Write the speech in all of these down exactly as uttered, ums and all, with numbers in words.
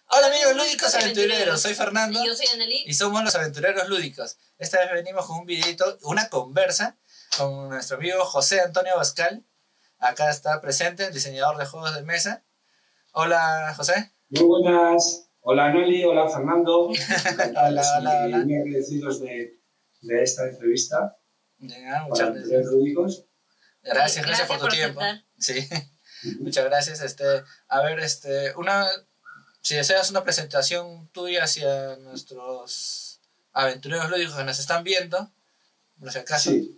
Hola amigos lúdicos aventureros, soy Fernando. Y yo soy Anneli. Y somos los aventureros lúdicos. Esta vez venimos con un videito, una conversa con nuestro amigo José Antonio Abascal. Acá está presente, diseñador de juegos de mesa. Hola José. Muy buenas. Hola Anneli, hola Fernando. Hola, hola, hola. Muy agradecidos de, de esta entrevista. Ya, muchas para gracias. Lúdicos. Gracias, gracias, Gracias por tu por tiempo. aceptar. Sí, muchas gracias. Este, a ver, este, una, si deseas una presentación tuya hacia nuestros aventureros lúdicos que nos están viendo, por si acaso. Sí.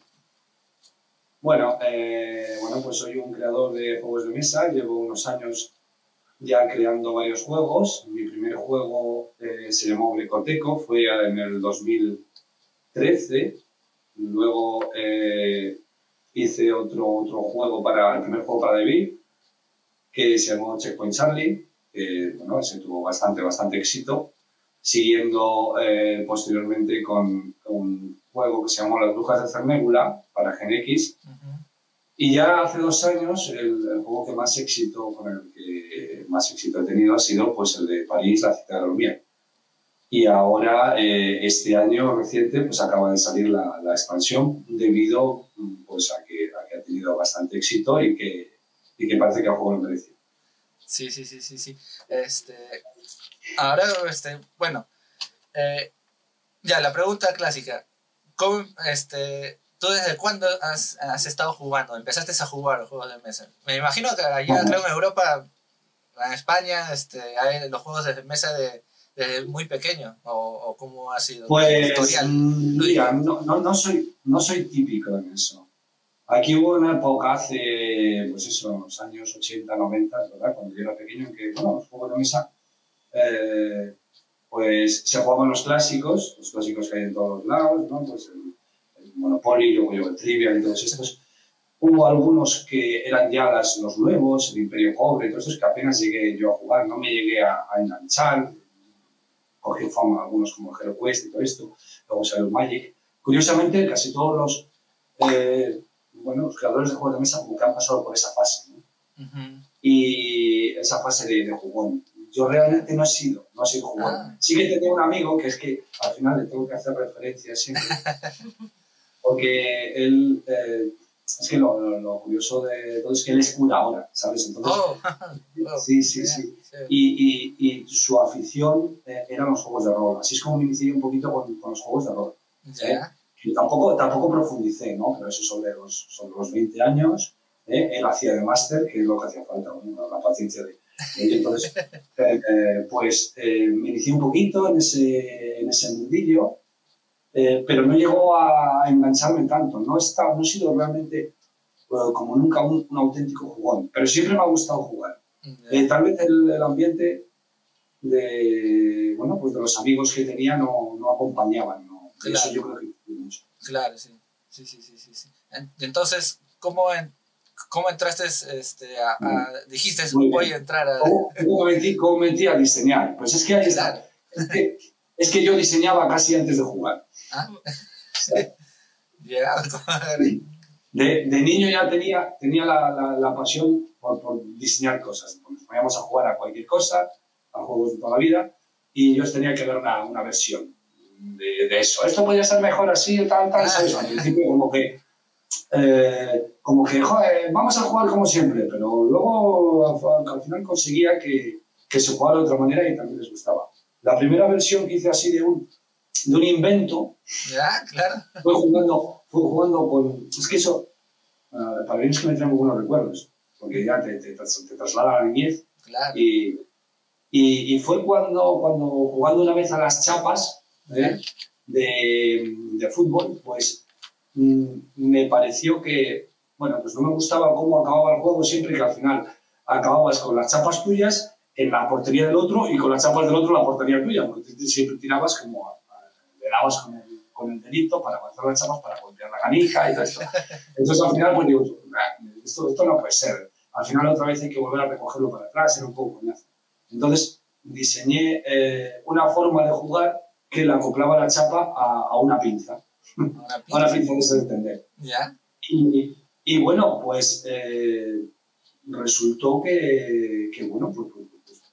Bueno, eh, bueno, pues soy un creador de juegos de mesa. Llevo unos años ya creando varios juegos. Mi primer juego eh, se llamó Blecoteco, fue en el dos mil trece. Luego eh, hice otro, otro juego para el primer juego para David, que se llamó Checkpoint Charlie, que bueno, ese tuvo bastante, bastante éxito, siguiendo eh, posteriormente con, con un juego que se llamó Las Brujas de Cernébula para Gen X. Uh-huh. Y ya hace dos años el, el juego que más éxito, con el que más éxito he tenido ha sido pues, el de París, la Cité de la Lumière. Y ahora, eh, este año reciente, pues acaba de salir la, la expansión debido pues, a, que, a que ha tenido bastante éxito y que, y que parece que el juego lo mereció. Sí, sí, sí, sí, sí. Este, ahora, este, bueno, eh, ya la pregunta clásica. ¿Cómo, este, ¿Tú desde cuándo has, has estado jugando? ¿Empezaste a jugar juegos de mesa? Me imagino que allá, Bueno. creo en Europa, en España, este, hay los juegos de mesa de, desde muy pequeño, o, o cómo ha sido Pues, tu historial. mira, no, no, no, soy, no soy típico en eso. Aquí hubo una época hace, pues eso, los años ochenta, noventa, ¿verdad? Cuando yo era pequeño, en que, bueno, los juegos de mesa, eh, pues se jugaban los clásicos, los clásicos que hay en todos los lados, ¿no? Pues el, el Monopoly, luego yo el Trivial y todos estos. Hubo algunos que eran ya las, los nuevos, el Imperio Cobre, todos estos que apenas llegué yo a jugar, no me llegué a, a enganchar. Cogí fama algunos como Hero Quest y todo esto, luego salió el Magic. Curiosamente, casi todos los, eh, bueno, los creadores de juegos de mesa como que han pasado por esa fase, ¿no? Uh-huh. Y esa fase de, de jugón. Yo realmente no he sido, no he sido jugón. Ah. Sí que tenía un amigo que es que al final le tengo que hacer referencia siempre, porque él, eh, es que lo, lo, lo curioso de todo es que él es cura ahora, ¿sabes? Entonces, Oh, oh, sí, sí, yeah, sí. sí. Y, y, y su afición eh, eran los juegos de rol. Así es como me inicié un poquito con, con los juegos de rol. Ya. ¿eh? Y tampoco, tampoco profundicé, ¿no? Pero eso sobre los, sobre los veinte años. ¿eh? Él hacía de máster, que es lo que hacía falta, ¿no? La paciencia de... de entonces, eh, eh, pues eh, me inicié un poquito en ese, en ese mundillo, eh, pero no llegó a, a engancharme tanto. No, está, no he sido realmente, bueno, como nunca, un, un auténtico jugón. Pero siempre me ha gustado jugar. Ya. Eh, tal vez el, el ambiente de, bueno, pues de los amigos que tenía no, no acompañaban, ¿no? Claro. Eso yo creo que influye mucho. Claro, sí. Sí, sí, sí, sí, sí. Entonces, ¿cómo, en, cómo entraste, este, a, a dijiste, Muy bien. voy a entrar a... ¿Cómo, cómo, me metí, ¿Cómo me metí a diseñar? Pues es que ahí está. Claro. Es que, es que yo diseñaba casi antes de jugar. ¿Ah? Sí. Ya. De, de niño ya tenía, tenía la, la, la pasión por, por diseñar cosas. Nos poníamos a jugar a cualquier cosa, a juegos de toda la vida, y yo tenía que ver una, una versión de, de eso. Esto podría ser mejor así, tal, tal, ¿sabes? Al principio como que, eh, como que, joder, vamos a jugar como siempre, pero luego al, al final conseguía que, que se jugara de otra manera y también les gustaba. La primera versión que hice así de un, de un invento, Ya, claro. fue jugando, fue jugando con... Es que eso, uh, para mí es que me trae muy buenos recuerdos, porque ya te, te, te traslada a la niñez. Claro. Y, y, y fue cuando, cuando jugando una vez a las chapas, ¿eh? de, de fútbol, pues mm, me pareció que, bueno, pues no me gustaba cómo acababa el juego siempre, que al final acababas con las chapas tuyas en la portería del otro y con las chapas del otro en la portería tuya, porque siempre tirabas como, a, a, le dabas con el, con el dedito para avanzar las chapas, para golpear la canija y todo esto. Entonces al final pues digo, esto, esto no puede ser. Al final otra vez hay que volver a recogerlo para atrás, era un poco coñazo. Entonces diseñé eh, una forma de jugar que le acoplaba la chapa a, a una pinza. Una A una pinza. pinza de ese de entender. Ya. Y, y bueno, pues eh, resultó que, que bueno, pues, pues, pues,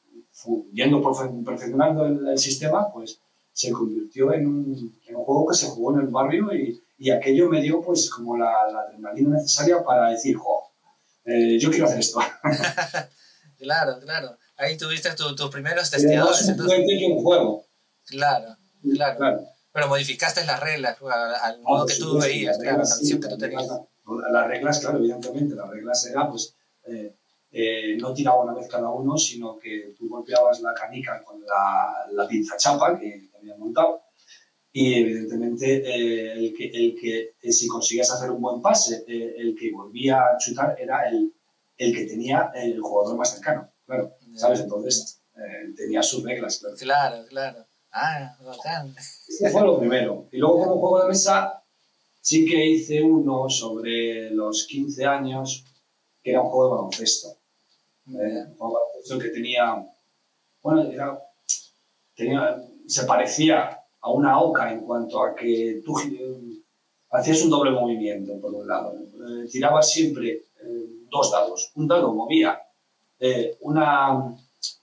yendo perfeccionando el, el sistema, pues se convirtió en un, en un juego que se jugó en el barrio y, y aquello me dio pues como la, la adrenalina necesaria para decir, jo, eh, yo quiero hacer esto. Claro, claro. Ahí tuviste tu, tus primeros Pero no testeadores. es un Entonces... juguete que un juego. Claro, claro, claro. Pero modificaste las reglas al, al modo Ah, que tú supuesto, veías, claro, reglas, la visión sí, que tú las tenías. reglas, las reglas, claro, evidentemente, las reglas eran, pues, eh, eh, no tiraba una vez cada uno, sino que tú golpeabas la canica con la, la pinza chapa que te habían montado y, evidentemente, eh, el que, el que eh, si conseguías hacer un buen pase, eh, el que volvía a chutar era el, el que tenía el jugador más cercano, claro, ¿sabes? Entonces, eh, tenía sus reglas, claro. Claro, claro. Ah, bacán. Este fue lo primero. Y luego, como juego de mesa, sí que hice uno sobre los quince años, que era un juego de baloncesto. Eh, un juego de baloncesto que tenía, bueno, era, tenía, se parecía a una oca en cuanto a que tú eh, hacías un doble movimiento, por un lado. Eh, tirabas siempre eh, dos dados. Un dado movía eh, una...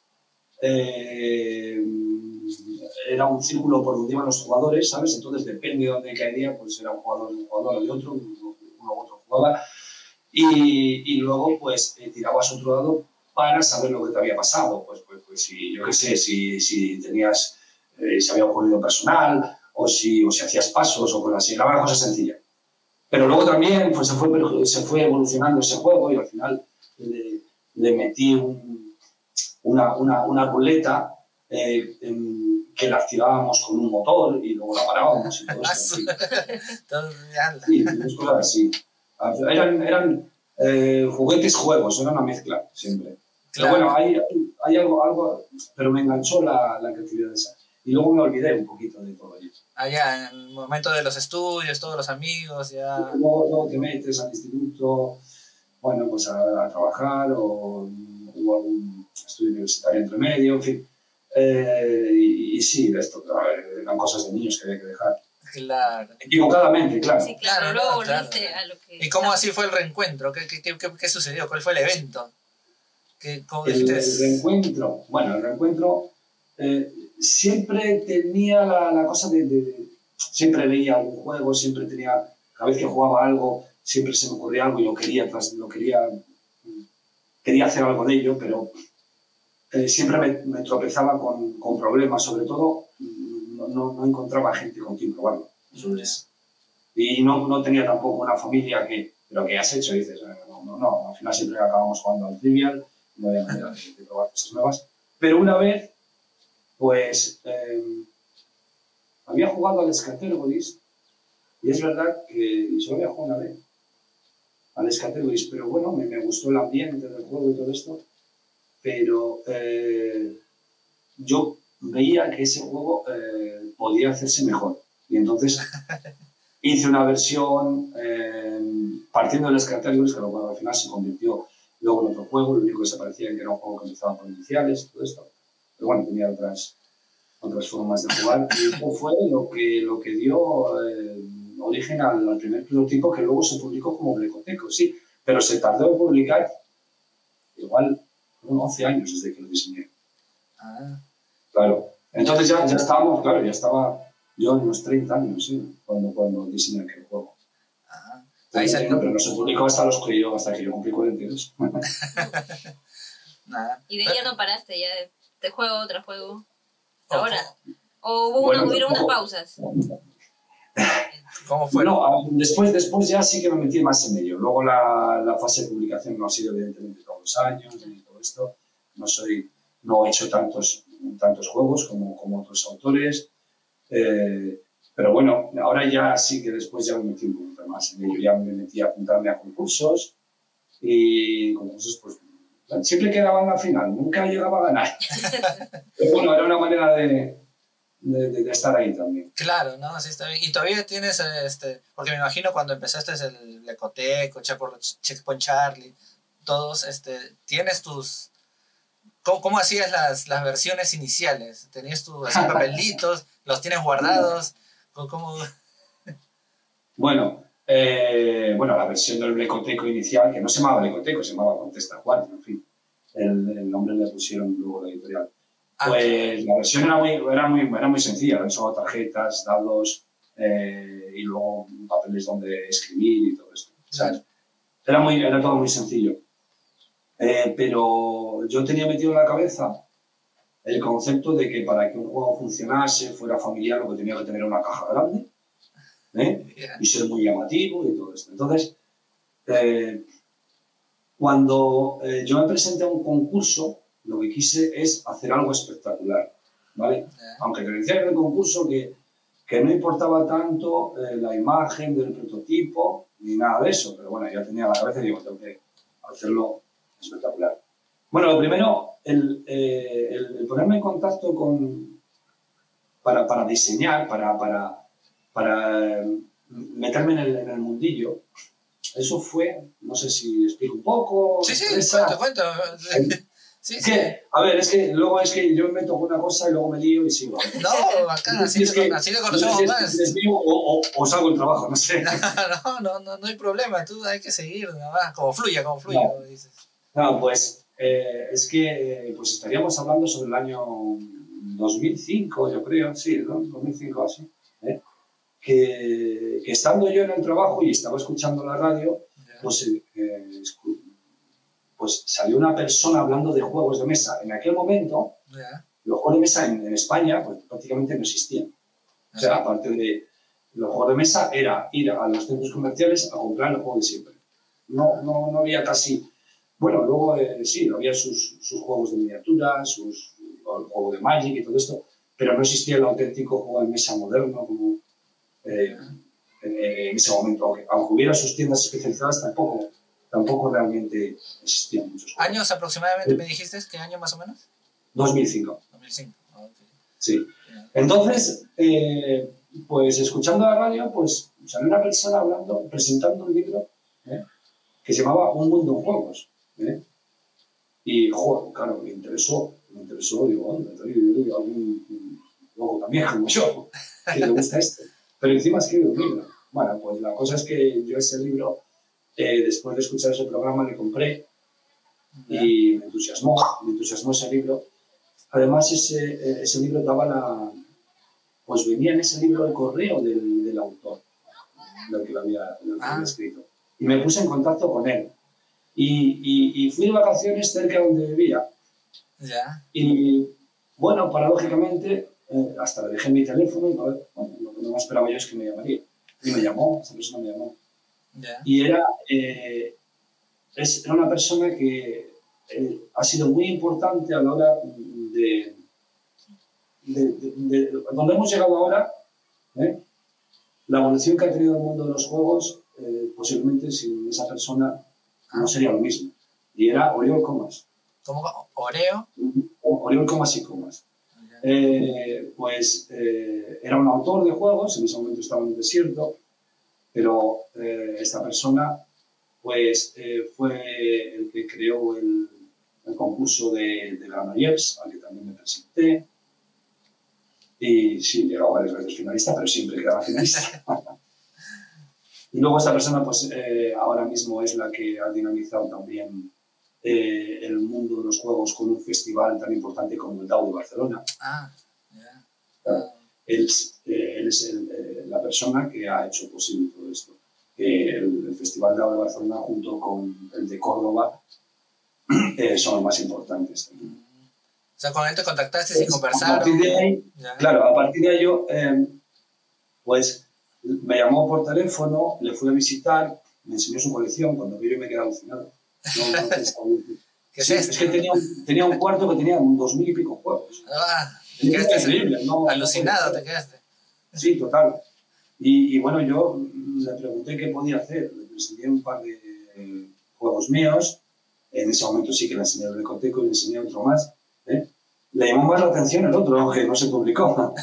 Eh, era un círculo por donde iban los jugadores, ¿sabes? Entonces, depende de dónde caería, pues era un jugador de un jugador o de otro, uno u otro jugaba. Y, y luego, pues, eh, tirabas otro dado para saber lo que te había pasado. Pues, pues, pues si, yo qué sé, si, si tenías, eh, si había ocurrido personal, o si, o si hacías pasos, o cosas así. Era una cosa sencilla. Pero luego también, pues, se fue, se fue evolucionando ese juego y al final le, le metí un, una, una, una ruleta eh, en, que la activábamos con un motor y luego la parábamos y todo eso. Sí, sí, cosas así. Eran, eran eh, juguetes juegos, era una mezcla siempre. Claro. Pero bueno, hay, hay algo, algo, pero me enganchó la, la creatividad esa. Y luego me olvidé un poquito de todo ello. Ah, ya, en el momento de los estudios, todos los amigos, ya... Luego, luego te metes al instituto, bueno, pues a, a trabajar o hubo algún estudio universitario entre medio, en fin. Eh, y, y sí, esto, claro, eran cosas de niños que había que dejar. Claro. Equivocadamente, claro. Sí, claro, claro, luego no, volviste claro. a lo que... ¿Y cómo así fue el reencuentro? ¿Qué, qué, qué, qué sucedió? ¿Cuál fue el evento? ¿Qué, cómo el, el reencuentro, bueno, el reencuentro eh, siempre tenía la, la cosa de, de, de... Siempre veía algún juego, siempre tenía... Cada vez que jugaba algo, siempre se me ocurría algo y lo quería, lo quería, quería hacer algo de ello, pero... Eh, siempre me, me tropezaba con, con problemas, sobre todo no, no, no encontraba gente con quien probarlo. Eso es. Y no, no tenía tampoco una familia que, pero ¿qué has hecho? Y dices, no, no, no, al final siempre acabamos jugando al Trivial, no había manera de, de probar cosas nuevas. Pero una vez, pues, eh, había jugado al Scattergories, y es verdad que solo había jugado una vez al Scattergories, pero bueno, me, me gustó el ambiente del juego y todo esto. Pero eh, yo veía que ese juego eh, podía hacerse mejor. Y entonces hice una versión eh, partiendo de las características, que luego al final se convirtió luego en otro juego. Lo único que se parecía que era un juego que empezaba por iniciales y todo esto. Pero bueno, tenía otras, otras formas de jugar. Y eso fue lo que, lo que dio eh, origen al, al primer prototipo que luego se publicó como Blecoteco, sí. Pero se tardó en publicar igual once años desde que lo diseñé. Ah. Claro. Entonces ya, ya estábamos, claro, ya estaba yo en unos treinta años, ¿sí? Cuando, cuando diseñé aquel juego. Ah. Ahí salió, pero no se publicó hasta, los que yo, hasta que yo cumplí cuarenta y dos. Nada. Y de ahí ya no paraste, ya te juego, otro juego. Hasta ahora. O hubo bueno, una, hubieron unas ¿cómo? pausas. ¿Cómo fue? No, después, después ya sí que me metí más en ello. Luego la, la fase de publicación no ha sido evidentemente todos los años ni todo esto. No soy, no he hecho tantos, tantos juegos como, como otros autores. Eh, pero bueno, ahora ya sí que después ya me metí un poquito más en ello. Ya me metí a apuntarme a concursos y concursos pues siempre quedaba en la final, nunca llegaba a ganar. Pero bueno, era una manera de, de, de, de estar ahí también. Claro, ¿no? Sí, está bien. Y todavía tienes, este, porque me imagino cuando empezaste el Blecoteco, Checkpoint Charlie, todos, este, tienes tus... ¿Cómo, cómo hacías las, las versiones iniciales? ¿Tenías tus así, papelitos? ¿Los tienes guardados? ¿Cómo...? Bueno, eh, bueno, la versión del Blecoteco inicial, que no se llamaba Blecoteco, se llamaba Contesta Juan, en fin. El, el nombre le pusieron luego la editorial. Ah, Pues la versión era muy, era muy, era muy sencilla, eran solo tarjetas, dados eh, y luego papeles donde escribir y todo esto, ¿sabes? Era, muy, era todo muy sencillo. Eh, pero yo tenía metido en la cabeza el concepto de que para que un juego funcionase, fuera familiar, lo que tenía que tener era una caja grande, ¿eh? yeah. Y ser muy llamativo y todo esto. Entonces, eh, cuando eh, yo me presenté a un concurso, lo que quise es hacer algo espectacular, ¿vale? Yeah. Aunque te decía en el concurso que, que no importaba tanto eh, la imagen del prototipo ni nada de eso, pero bueno, ya tenía la cabeza y digo, tengo que hacerlo espectacular. Bueno, lo primero, el, eh, el, el ponerme en contacto con, para, para diseñar, para, para, para eh, meterme en el, en el mundillo, eso fue, no sé si explico un poco. Sí, sí, esa, cuento, cuento. Sí, es sí. que, a ver, es que luego es que yo me meto con una cosa y luego me lío y sigo. No, acá así, es que, así le conocemos es, más. es mío o, o, o salgo el trabajo, no sé. No, no, no, no hay problema, tú hay que seguir, nada más, como fluya, como fluya, No. como dices. No, pues eh, es que eh, pues estaríamos hablando sobre el año dos mil cinco, yo creo, sí, ¿no? dos mil cinco así, ¿eh? que, que estando yo en el trabajo y estaba escuchando la radio, Yeah. pues, eh, escu- pues salió una persona hablando de juegos de mesa. En aquel momento, Yeah. los juegos de mesa en, en España pues, prácticamente no existían. O sea, aparte de los juegos de mesa, era ir a los centros comerciales a comprar el juego de siempre. No, no, no había casi... Bueno, luego eh, sí, había sus, sus juegos de miniatura, sus, el juego de Magic y todo esto, pero no existía el auténtico juego de mesa moderno como eh, en, en ese momento. Aunque, aunque hubiera sus tiendas especializadas, tampoco, tampoco realmente existían muchos juegos. ¿Años aproximadamente me dijiste? ¿Qué año más o menos? dos mil cinco. dos mil cinco. Oh, okay. Sí. Yeah. Entonces, eh, pues escuchando la radio, pues salió una persona hablando, presentando un libro ¿eh? que se llamaba Un mundo en juegos. ¿eh? Y, joder, claro, me interesó, me interesó, digo, anda, yo algún loco también como yo, que le gusta esto. Pero encima escribe un libro. Bueno, pues la cosa es que yo ese libro, eh, después de escuchar ese programa, le compré y me entusiasmó, me entusiasmó ese libro. Además, ese, ese libro daba la... Pues venía en ese libro el correo del, del autor, del que lo había, del que Ah. había escrito. Y me puse en contacto con él. Y, y, y fui de vacaciones cerca de donde vivía. Ya. Y, bueno, paradójicamente, eh, hasta le dejé mi teléfono y, bueno, lo que no me esperaba yo es que me llamaría. Y me llamó, esa persona me llamó. Ya. Y era, eh, es, era una persona que eh, ha sido muy importante a la hora de... de, de, de, de donde hemos llegado ahora, ¿eh? La evolución que ha tenido el mundo de los juegos, eh, posiblemente sin esa persona no sería lo mismo. Y era Oriol Comas. ¿Cómo? ¿Oreo? Oriol Comas y Comas. Ya. Eh, pues eh, era un autor de juegos, en ese momento estaba en el desierto, pero eh, esta persona pues, eh, fue el que creó el, el concurso de, de Granollers, al que también me presenté. Y sí, llegaba varias veces finalista, pero siempre quedaba finalista. Y luego esta persona, pues eh, ahora mismo es la que ha dinamizado también eh, el mundo de los juegos con un festival tan importante como el D A O de Barcelona. Ah, ya. Claro. Él, eh, él es el, eh, la persona que ha hecho posible todo esto. Eh, el, el Festival D A O de Barcelona junto con el de Córdoba eh, son los más importantes. O sea, con él te contactaste y Pues, conversaron. a partir de ahí, Ya. claro, a partir de ello, eh, pues me llamó por teléfono, le fui a visitar, me enseñó su colección, cuando vi yo me quedé alucinado. No, no, pensaba- ¿Qué es sí, esto? es que tenía, un- tenía un cuarto que tenía dos mil y pico juegos. Ah, te Era quedaste increíble, ¿no? alucinado, te quedaste. Sí, total. Y, y bueno, yo le pregunté qué podía hacer. Le enseñé un par de eh, juegos míos. En ese momento sí que le enseñé el Lecoteco y le enseñé otro más. ¿eh? Le llamó más la atención el otro, aunque no se publicó.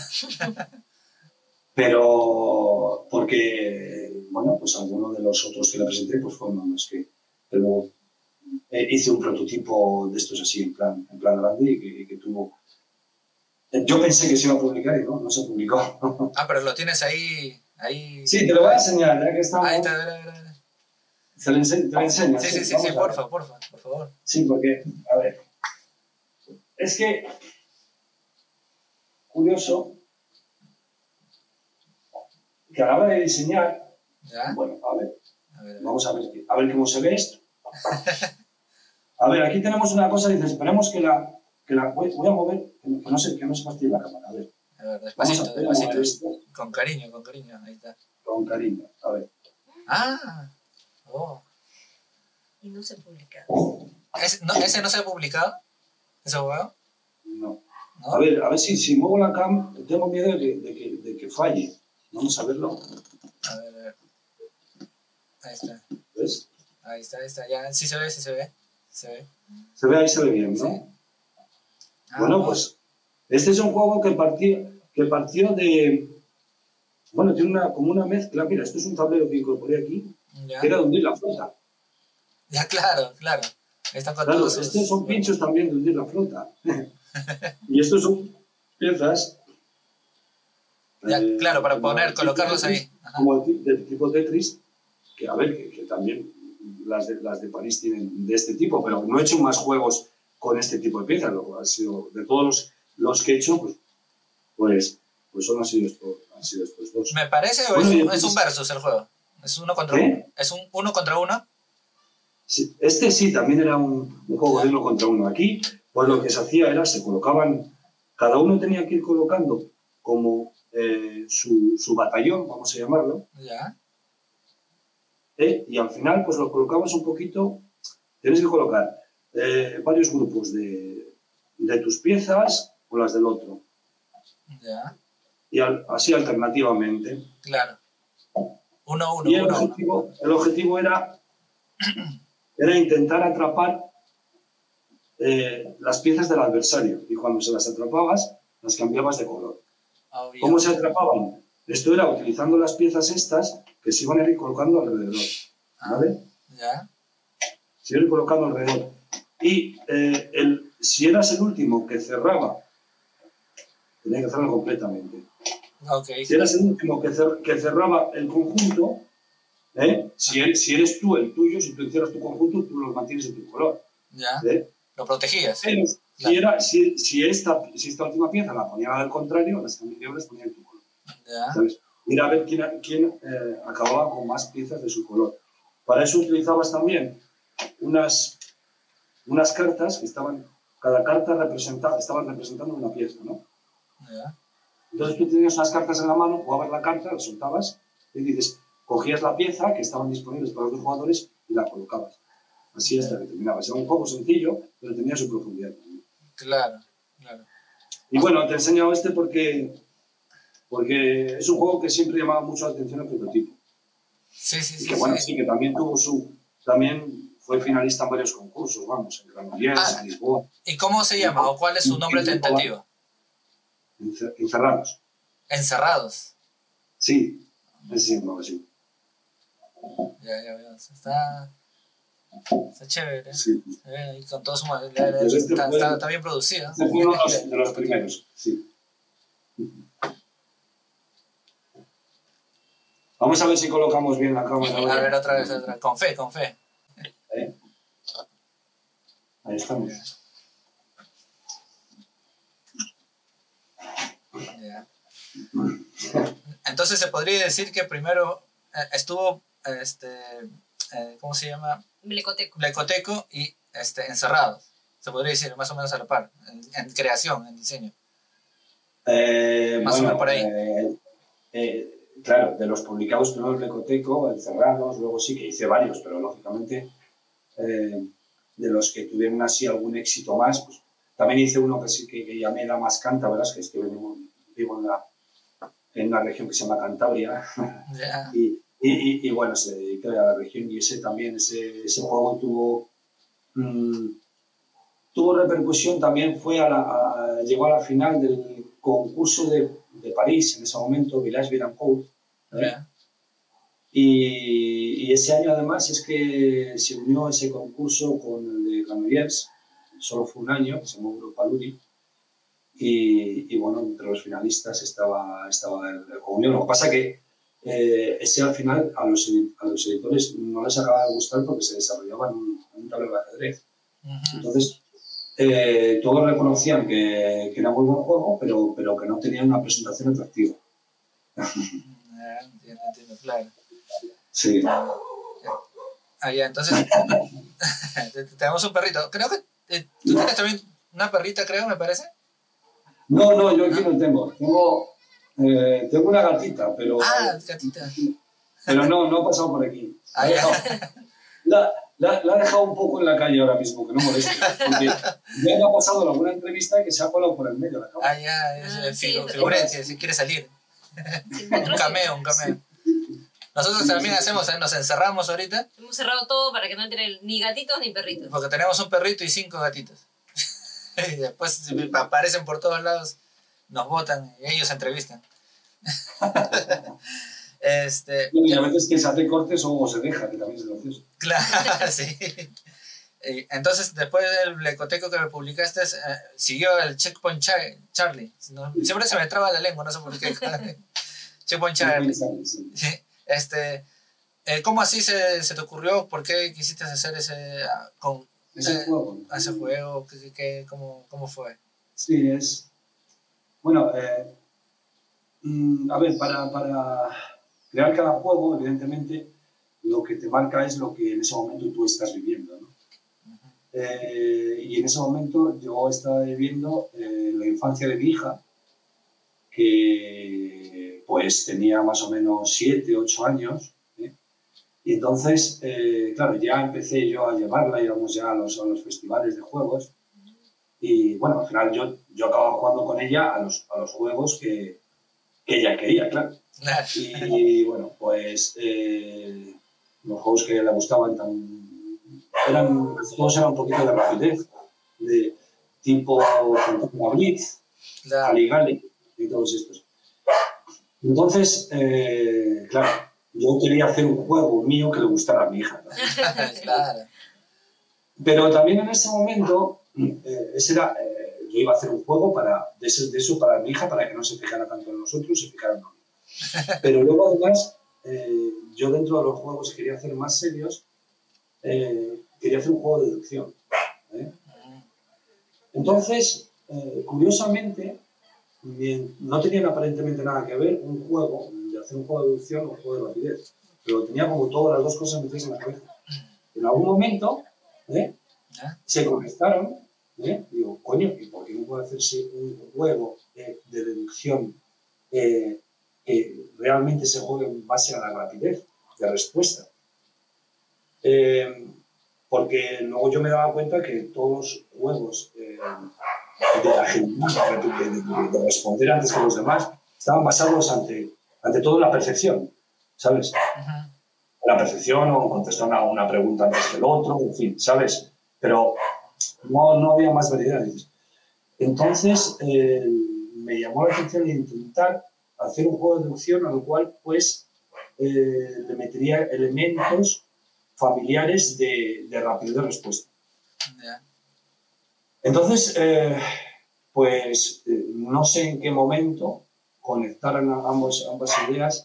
Pero porque, bueno, pues alguno de los otros que le presenté pues fueron los que luego eh, hice un prototipo de estos así en plan, en plan grande y que, y que tuvo... Yo pensé que se iba a publicar y no, no se publicó. Ah, pero lo tienes ahí. ahí... Sí, te lo voy a enseñar, ya que estamos. Ahí está, a ver, a ver, a ver. Te lo, ense te lo enseño. Sí, sí, sí, vamos sí, a porfa, ver. porfa, por favor. Sí, porque, a ver, es que curioso que a la hora de diseñar, ¿Ya? bueno, a ver, A ver, a ver. vamos a ver, a ver cómo se ve esto. A ver, aquí tenemos una cosa, dice, esperemos que la, que la voy, voy a mover, que no, que no se, que no se fastidie la cámara, a ver. A ver, Vamos despacito, a, voy a mover despacito. esto Con cariño, con cariño. Ahí está. con cariño, a ver. Ah. Oh. Y no se publica. ¿Ese no, ¿ese no se ha publicado? ¿Ese juego? No. ¿No? A ver, a ver si, si muevo la cam, tengo miedo de que, de que, de que falle. Vamos a verlo. A ver, a ver. Ahí está. ¿Ves? Ahí está, ahí está. Ya, sí se ve, sí se ve. Se ve. Se ve ahí, se ve bien, ¿no? Sí. Ah, Bueno, pues este es un juego que partió, que partió de... Bueno, tiene una, como una mezcla. Mira, esto es un tablero que incorporé aquí, Ya. que era de hundir la flota. Ya, claro, claro. Ahí están con Claro, todos sus- estos son pinchos también de hundir la flota. Y estos son piezas... Ya, eh, claro, para como poner, el tipo colocarlos Tetris, ahí. Ajá. Como el ti- del tipo Tetris, que a ver, que, que también las de, las de París tienen de este tipo, pero no he hecho más juegos con este tipo de piezas. Lo, ha sido, de todos los, los que he hecho, pues, pues, pues solo han sido, estos, han sido estos dos. ¿Me parece o Bueno, es, y un, entonces- es un versus el juego? ¿Es uno contra ¿Eh? uno? ¿Es un uno contra uno? Sí, este sí, también era un, un juego de uno contra uno. Aquí, pues lo que se hacía era, se colocaban, cada uno tenía que ir colocando como eh, su, su batallón, vamos a llamarlo, Ya. ¿eh? Y al final, pues lo colocabas un poquito, tienes que colocar eh, varios grupos de, de tus piezas o las del otro, Ya. y al- así alternativamente. Claro. Uno, uno, Y el uno, uno. objetivo, el objetivo era, era intentar atrapar eh, las piezas del adversario, y cuando se las atrapabas, las cambiabas de color. Obvio. ¿Cómo se atrapaban? Esto era utilizando las piezas estas que se iban a ir colocando alrededor, Ah, ¿vale? ya. Se iban colocando alrededor. Y eh, el, si eras el último que cerraba, tenía que hacerlo completamente. Ok. Si eras el último que, cer- que cerraba el conjunto, ¿eh? si, eres, si eres tú el tuyo, si tú encierras tu conjunto, tú lo mantienes en tu color. Ya. ¿eh? Lo protegías. Pero si, era, si, si, esta, si esta última pieza la ponía al contrario, las anteriores ponían en tu color. Ya. ¿Sabes? Ir a ver quién, quién eh, acababa con más piezas de su color. Para eso utilizabas también unas, unas cartas que estaban, cada carta representaba, estaban representando una pieza, ¿no? Ya. Entonces tú tenías unas cartas en la mano, jugabas la carta, la soltabas y dices, cogías la pieza que estaban disponibles para los dos jugadores y la colocabas. Así hasta que terminabas. Era un juego sencillo, pero tenía su profundidad también. Claro, claro. Y bueno, te he enseñado este porque, porque es un juego que siempre llamaba mucho la atención el prototipo. Sí, sí, Y sí. que bueno, sí. sí, que también tuvo su... También fue finalista en varios concursos, vamos, en Granollers, Ah. en Lisboa, ¿Y cómo se llama o cuál es su nombre tentativo? en Cer- en Cerrados. Encerrados. Sí, ese se llamaba así. Ya, ya veo. Está, está chévere. Sí. Se ve ahí con todo su material. Pues este Está, fue- está, está bien producido. Este fue uno de los, de los primeros, sí. Vamos a ver si colocamos bien la cámara. A ver, otra vez, otra vez. Con fe, con fe. ¿Eh? Ahí estamos. Ya. Entonces se podría decir que primero eh, estuvo, este, eh, ¿cómo se llama? Blecoteco. Blecoteco y este, Encerrados. Se podría decir más o menos a la par, en, en creación, en diseño. Eh, Más o bueno, menos por ahí. eh, eh, claro, de los publicados primero el Blecoteco, el Cerrados, luego sí que hice varios, pero lógicamente eh, de los que tuvieron así algún éxito más, pues también hice uno que sí que, que llamé La Mascanta, ¿verdad? Que es que venimos, vivo en, la, en una región que se llama Cantabria. Ya. Y, y, y, y bueno, se dedica a la región y ese también, ese, ese juego tuvo, mmm, tuvo repercusión, también fue a la, a, llegó a la final del concurso de, de París, en ese momento, Village Virancourt, ¿eh? Ya. y, y ese año además es que se unió ese concurso con el de Granollers, solo fue un año, que se llamó Europa Luri, y, y bueno, entre los finalistas estaba, estaba el, el juego mío. Lo que pasa que Eh, ese al final a los, a los editores no les acaba de gustar porque se desarrollaba en un, en un tablero de ajedrez. Ujú. Entonces, eh, todos reconocían que, que era muy buen juego, pero, pero que no tenía una presentación atractiva. Ah, entiendo, entiendo, claro. Sí. Ah, ya, entonces tenemos un perrito. Creo que eh, tú tienes también una perrita, creo, me parece. No, no, yo aquí no tengo. Tengo, eh, tengo una gatita, pero, Ah, gatita. pero no, no ha pasado por aquí. Ah, ya. La, la, la he dejado un poco en la calle ahora mismo, que no moleste. Porque ya me ha pasado en alguna entrevista que se ha colado por el medio de la cama. Ah, ya, es Ah, eh, sí, figu- pero- figurante, si quiere salir. Sí, Un nosotros cameo, un cameo. Nosotros también hacemos, ¿eh? Nos encerramos ahorita hemos cerrado todo para que no entren ni gatitos ni perritos. porque tenemos un perrito y cinco gatitos. Y después aparecen por todos lados, nos botan y ellos se entrevistan. Este, Y a veces que se hace cortes o se deja, que también es gracioso. claro, sí. Y entonces, después del blecoteco que me publicaste, eh, siguió el Checkpoint Char- Charlie. ¿No? Siempre se me traba la lengua, no sé por qué. Checkpoint Charlie. Sí. Sí. Este, eh, ¿Cómo así se, se te ocurrió? ¿Por qué quisiste hacer ese, ah, con, Ese eh, juego. ese juego? ¿Qué, qué- qué- cómo, ¿Cómo fue? Sí, es. Bueno, eh, mm, a ver, para, para crear cada juego, evidentemente, lo que te marca es lo que en ese momento tú estás viviendo, ¿no? Eh, y en ese momento yo estaba viviendo eh, la infancia de mi hija, que pues tenía más o menos siete, ocho años, ¿eh? Y entonces, eh, claro, ya empecé yo a llevarla, íbamos ya a los, a los festivales de juegos, y bueno, al final yo, yo acababa jugando con ella a los, a los juegos que, que ella quería, claro. Y bueno, pues eh, los juegos que le gustaban tan, eran, todos eran un poquito de rapidez, de tipo como Blitz, Claro. Aligali y todos estos. Entonces, eh, claro, yo quería hacer un juego mío que le gustara a mi hija, ¿no? Claro. Pero también en ese momento, eh, ese era, eh, yo iba a hacer un juego para, de, eso, de eso para mi hija, para que no se fijara tanto en nosotros, se fijara en nosotros. Pero luego además, eh, yo dentro de los juegos que quería hacer más serios, eh, quería hacer un juego de deducción, ¿eh? Entonces, eh, curiosamente, bien, no tenían aparentemente nada que ver un juego, de hacer un juego de deducción o un juego de rapidez, pero tenía como todas las dos cosas metidas en la cabeza. En algún momento, ¿eh? ¿Ya? se conectaron, ¿eh? Digo, coño, ¿y por qué no puede hacerse un juego eh, de deducción eh, que realmente se juegue en base a la rapidez de respuesta? Eh, porque luego yo me daba cuenta que todos los juegos eh, de agilidad, de, de, de responder antes que los demás, estaban basados ante, ante todo en la percepción, ¿sabes? Ujú. La percepción o contestar una, una pregunta antes que el otro, en fin, ¿sabes? Pero no, no había más variedades. Entonces, eh, me llamó la atención intentar hacer un juego de deducción al cual, pues, eh, le metería elementos familiares de, de rapidez de respuesta. Ya. Entonces, eh, pues, eh, no sé en qué momento conectaron a ambos, ambas ideas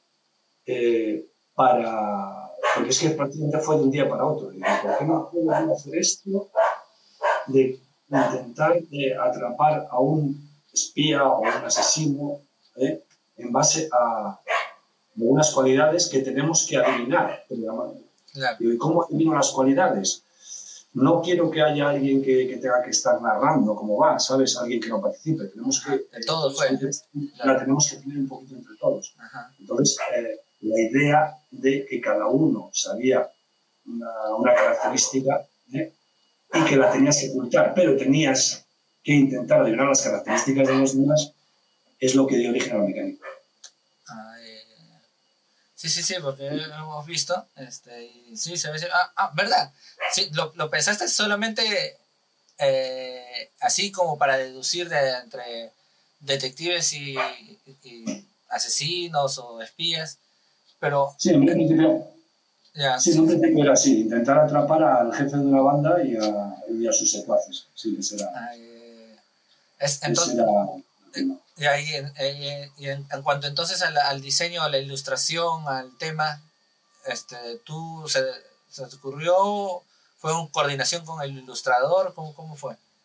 eh, para... Porque es que prácticamente fue de un día para otro. Digo, ¿por qué no puedo hacer esto de intentar eh, atrapar a un espía o a un asesino eh, en base a unas cualidades que tenemos que adivinar? Claro. ¿Y cómo adivino las cualidades? No quiero que haya alguien que, que tenga que estar narrando cómo va, ¿sabes? Alguien que no participe. Tenemos que... De todo fue. La tenemos que tener un poquito entre todos. Ajá. Entonces, eh, la idea de que cada uno sabía una, una característica, ¿eh? y que la tenías que ocultar, pero tenías que intentar adivinar las características de los demás, es lo que dio origen a la mecánica. Ah, eh, sí, sí, sí, porque hemos visto, este, y sí, se ve, ah, ah, ¿verdad? Sí, lo, lo pensaste solamente eh, así como para deducir de, entre detectives y, y asesinos o espías, pero... Sí, en un principio, Ya, sí, en un principio era así, intentar atrapar al jefe de una banda y a, y a sus secuaces. Sí, ese era... ah, eh, es, ese entonces, era y, ahí, en, en, y en, en cuanto entonces al, al diseño, a la ilustración, al tema, este, ¿tú se, se te ocurrió? ¿Fue una coordinación con el ilustrador? ¿Cómo, cómo fue?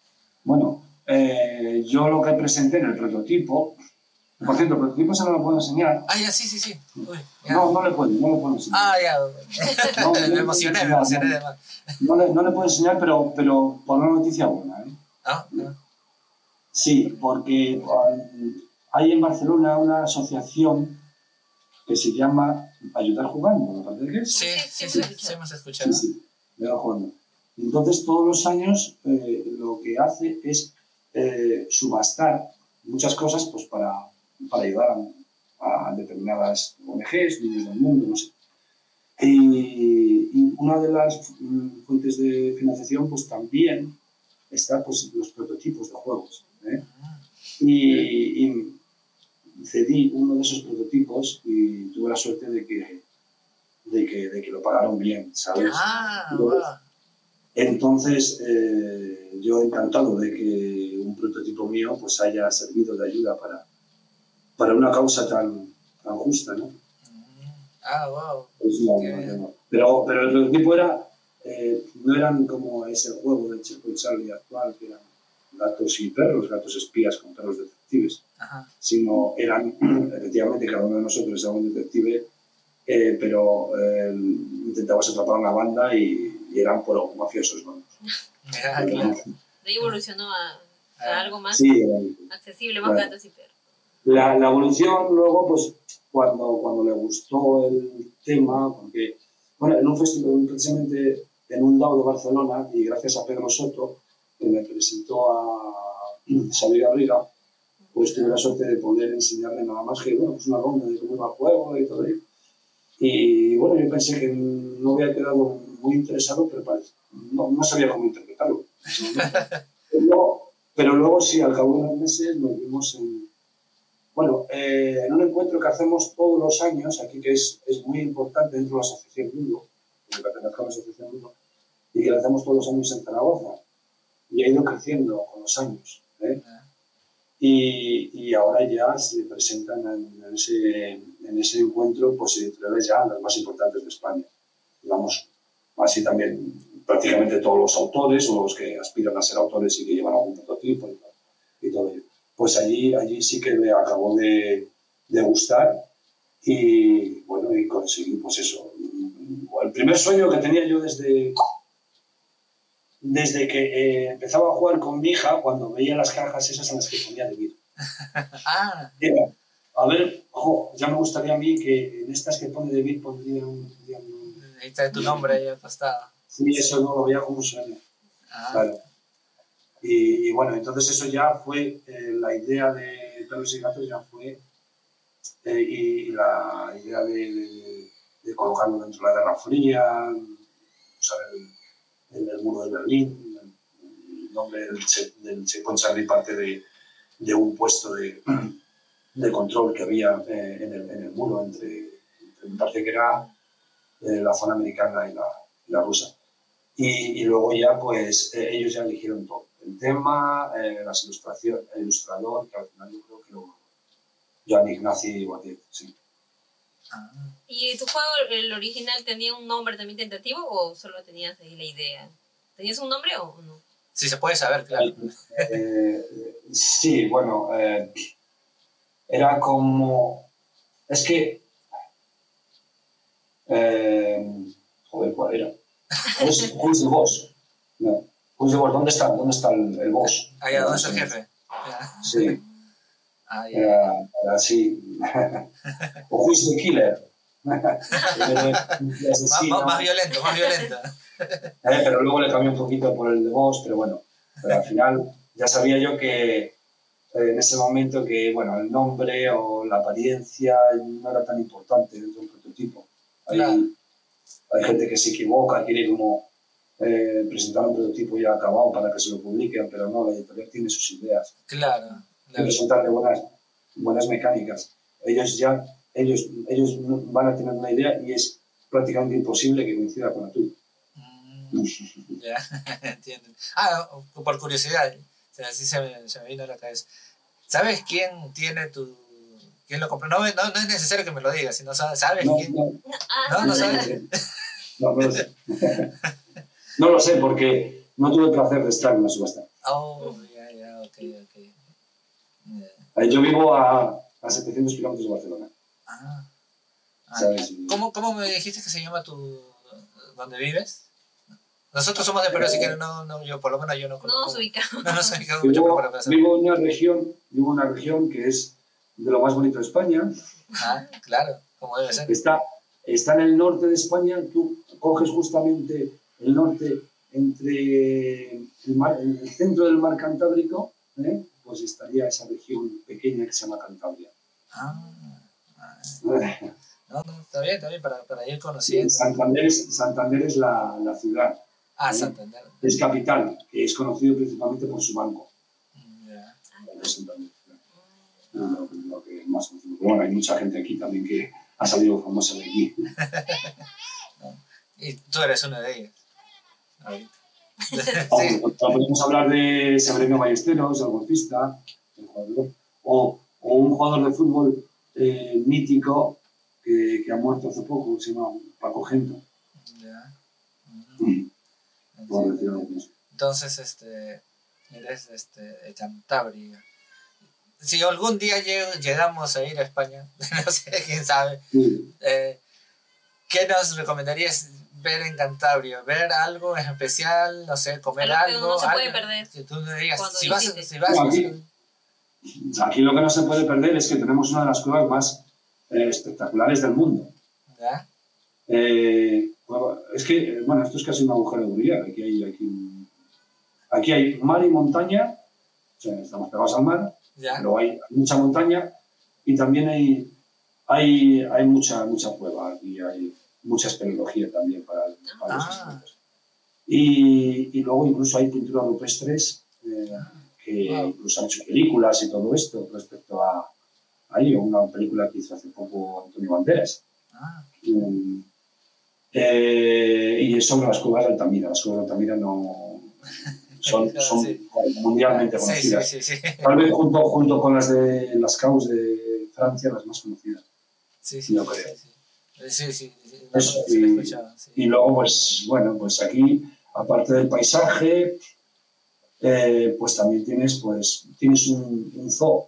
Bueno, eh, yo lo que presenté en el prototipo, por cierto, el prototipo se no lo puedo enseñar. Ah, ya, sí, sí, sí. Uy, ya. No, no le puedo, no le puedo enseñar. Ah, ya. No, me no, emocioné, no, me emocioné no, de más. No le, no le puedo enseñar, pero, pero por una noticia buena, ¿eh? Ah, no. Sí, porque um, hay en Barcelona una asociación que se llama Ayudar Jugando, ¿me parece que es? Sí, sí, sí, sí, hemos escuchado. Sí, sí, Ayudar Jugando. Entonces, todos los años eh, lo que hace es eh, subastar muchas cosas pues, para, para ayudar a, a determinadas O N Ges, niños del mundo, no sé. Y, y una de las mm, fuentes de financiación pues también está pues, los prototipos de juegos. ¿eh? Y, y cedí uno de esos prototipos y tuve la suerte de que, de que, de que lo pagaron bien, ¿sabes? Ah, wow. Entonces, eh, yo encantado de que un prototipo mío pues, haya servido de ayuda para, para una causa tan, tan justa, ¿no? Ah, wow. Pues no, no, no. Pero, pero el prototipo era, eh, no eran como ese juego de Checkpoint Charlie actual, que eran gatos y perros, gatos espías con perros detectives, Ajá. sino eran, efectivamente, cada uno de nosotros era un detective, eh, pero eh, intentabas atrapar a una banda y, y eran por mafiosos, ¿no? Ah, claro. De ahí evolucionó a, a algo más sí, eh, accesible, más claro. gatos y perros. La, la evolución luego, pues, cuando, cuando le gustó el tema, porque, bueno, en un festival, precisamente en un lado de Barcelona, y gracias a Pedro Soto, que me presentó a Xavier Garriga, pues tuve la suerte de poder enseñarle nada más que, bueno, pues una ronda de cómo iba el juego y todo ello. Y, bueno, yo pensé que no había quedado muy interesado, pero parece, no, no sabía cómo interpretarlo. Pero, pero luego sí, al cabo de unos meses nos vimos en... Bueno, eh, en un encuentro que hacemos todos los años, aquí que es, es muy importante dentro de la Asociación Mundo, que pertenezco a la Asociación Mundo, y que lo hacemos todos los años en Zaragoza, y ha ido creciendo con los años. ¿eh? Y, y ahora ya se presentan en, en, ese, en ese encuentro pues, editoriales ya las más importantes de España. Digamos, así también prácticamente todos los autores o los que aspiran a ser autores y que llevan algún prototipo y todo, y todo ello. Pues allí, allí sí que me acabó de, de gustar y bueno, y conseguí pues eso. El primer sueño que tenía yo desde, desde que eh, empezaba a jugar con mi hija, cuando veía las cajas esas en las que ponía de vir. Ah. Era, a ver, jo, ya me gustaría a mí que en estas que pone de vir pondría un... un ahí está tu nombre ahí acostado. Sí, eso no lo veía como un sueño. Ah. Claro. Y, y bueno, entonces eso ya fue, eh, la idea de Perros y Gatos ya fue, eh, y la idea de, de, de colocarlo dentro de la Guerra Fría, usar el, el, el muro de Berlín, el nombre del, del Checkpoint Charlie parte de, de un puesto de, de control que había eh, en, el, en el muro entre, entre me parece que era eh, la zona americana y la, y la rusa. Y, y luego ya, pues, eh, ellos ya eligieron todo. El tema, eh, las ilustraciones, el ilustrador, que al final yo creo que lo... Joan Ignacy Botet, sí. Ah. ¿Y tu juego, el original, tenía un nombre también tentativo o solo tenías ahí la idea? ¿Tenías un nombre o no? Sí, se puede saber, claro. Eh, sí, bueno, eh, era como... Es que... Eh, joder, ¿cuál era? Who's, who's the boss? No. Who's the boss? ¿Dónde está, dónde está el, el boss? Ahí, ¿dónde está el jefe? Ya. Sí. Ah, ya. Era, era así. O who's the killer? Más, más, más violento, más violento. Eh, pero luego le cambié un poquito por el de boss, pero bueno. Pero al final ya sabía yo que eh, en ese momento que, bueno, el nombre o la apariencia no era tan importante dentro del prototipo. Hay, Claro. Hay gente que se equivoca, quiere como eh, presentar un prototipo ya acabado para que se lo publiquen, pero no, la editorial tiene sus ideas. Claro. Hay que claro. presentarle buenas, buenas mecánicas. Ellos ya, ellos, ellos van a tener una idea y es prácticamente imposible que coincida con la tuya. Mm, ya, entiendo. Ah, por curiosidad, o sea, así se me, se me vino a la cabeza. ¿Sabes quién tiene tu... ¿Quién lo compró? No, no, no es necesario que me lo digas, sino sabes, ¿sabes No, quién? no, Ah, No, no no, sabes. no, no lo sé. No lo sé porque no tuve el placer de estar en una subasta. Oh, ya. ok, ok. Eh, Yo vivo a, a setecientos kilómetros de Barcelona. ah, ah, ¿Sabes? ¿Cómo, ¿Cómo me dijiste que se llama tu... donde vives? Nosotros somos de Perú, así que no, no, yo por lo menos yo no No conozco. nos ubicamos. No nos ubicamos mucho Vivo, por Perú. vivo en una región, vivo en una región que es de lo más bonito de España. Ah, claro, como debe ser. Está, está en el norte de España. Tú coges justamente el norte entre el, mar, el centro del mar Cantábrico, ¿eh? Pues estaría esa región pequeña que se llama Cantabria. Ah, ah, no, no, está bien, está bien, para, para ir conociendo. Santander es, Santander es la, la ciudad. Ah, ¿eh? Santander. Es capital, que es conocido principalmente por su banco. Ya. Santander. Lo, lo que más conocido. Bueno, hay mucha gente aquí también que ha salido famosa de aquí. No. Y tú eres uno de ellos. Ahorita. Sí. Podemos hablar de Severino Ballesteros, el golfista, el jugador, o, o un jugador de fútbol eh, mítico que, que ha muerto hace poco, se llama Paco Gento. Ya. Mm. Por decirlo así. Entonces, este, eres este, de Cantabria. Si algún día lleg llegamos a ir a España, no sé, quién sabe, Sí. eh, ¿qué nos recomendarías ver en Cantabria? ¿Ver algo en especial? No sé, comer Algo que algo. no se puede algo, perder que tú me digas, cuando si vas, visites. si vas, No, vas aquí, aquí lo que no se puede perder es que tenemos una de las cuevas más eh, espectaculares del mundo. ¿ya? Eh, bueno, es que, bueno, esto es casi un agujero de Gurriel. Aquí hay, aquí, aquí hay mar y montaña, o sea, estamos pegados al mar, ¿Ya? pero hay mucha montaña y también hay, hay, hay mucha, mucha cueva. Aquí hay mucha espeleología también para, para los Ah. estudios. Y, y luego incluso hay pinturas rupestres eh, que Wow. incluso han hecho películas y todo esto respecto a, a ello. Una película que hizo hace poco Antonio Banderas. Ah, Um, eh, y es sobre las cuevas de Altamira. Las cuevas de Altamira no son, son Sí. mundialmente sí, conocidas. sí, sí, sí. Tal vez junto, junto con las de las Caus de Francia, las más conocidas. Sí, sí, Yo sí, creo. sí, sí, sí, sí, sí, no, Eso, sí lo he y, escuchado, sí. y luego, pues, bueno, pues aquí, aparte del paisaje, eh, pues también tienes, pues, tienes un, un zoo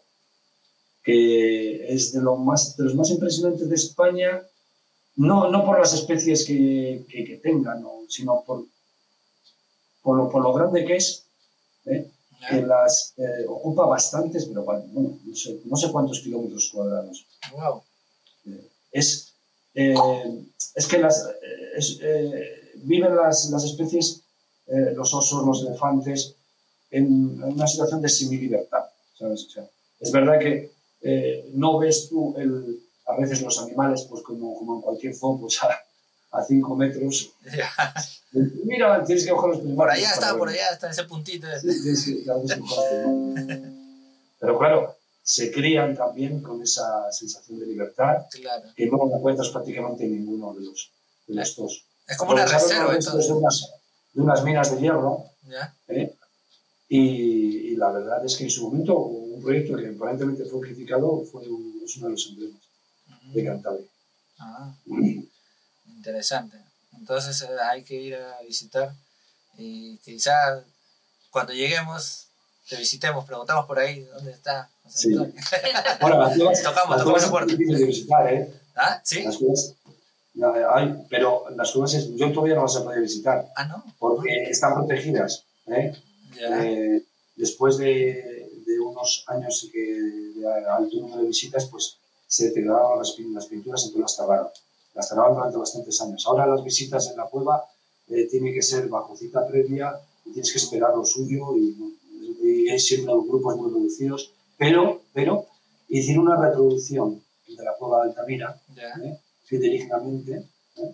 que es de, lo más, de los más impresionantes de España. No, no por las especies que, que, que tengan, no, sino por, por, lo, por lo grande que es, ¿eh? ¿Ya? Que las eh, ocupa bastantes, pero bueno, no sé, no sé cuántos kilómetros cuadrados. Wow. Eh, es, eh, es que las, eh, es, eh, viven las, las especies, eh, los osos, los elefantes, en, en una situación de semilibertad, ¿sabes? O sea, es verdad que eh, no ves tú el a veces los animales, pues como, como en cualquier zoo, pues a, a cinco metros. Ya. Mira, tienes que coger los primeros. Por allá está, por allá está ese puntito. Sí, tienes que, claro, tienes que coger los primeros. Pero claro, se crían también con esa sensación de libertad Claro. que no encuentras prácticamente en ninguno de los, de los zoos. Es como una Porque salen reserva, los restos entonces. de unas, de unas minas de hierro, ¿Ya? ¿eh? y, y la verdad es que en su momento un proyecto que aparentemente fue criticado fue un, es uno de los emblemas de Cantabria. Ah, interesante. Entonces eh, hay que ir a visitar y quizá cuando lleguemos te visitemos, preguntamos por ahí dónde está José Sí. Antonio. Ahora, las cuevas, Tocamos, las tocamos cuevas la son puerta. difíciles de visitar, ¿eh? ¿Ah? ¿Sí? Las cuevas, no, hay, pero las cuevas es- yo todavía no las he podido visitar Ah, no. porque están protegidas, ¿eh? Ya. Eh, después de, de unos años que, de alto número de visitas, pues se deterioraron las, pin- las pinturas, entonces las cerraron. Las cerraron durante bastantes años. Ahora las visitas en la cueva eh, tienen que ser bajo cita previa y tienes que esperar lo suyo y, y hay siempre grupos muy reducidos, pero, pero hicieron una reproducción de la cueva de Altamira, Ya. ¿eh? Fidedignamente, ¿eh?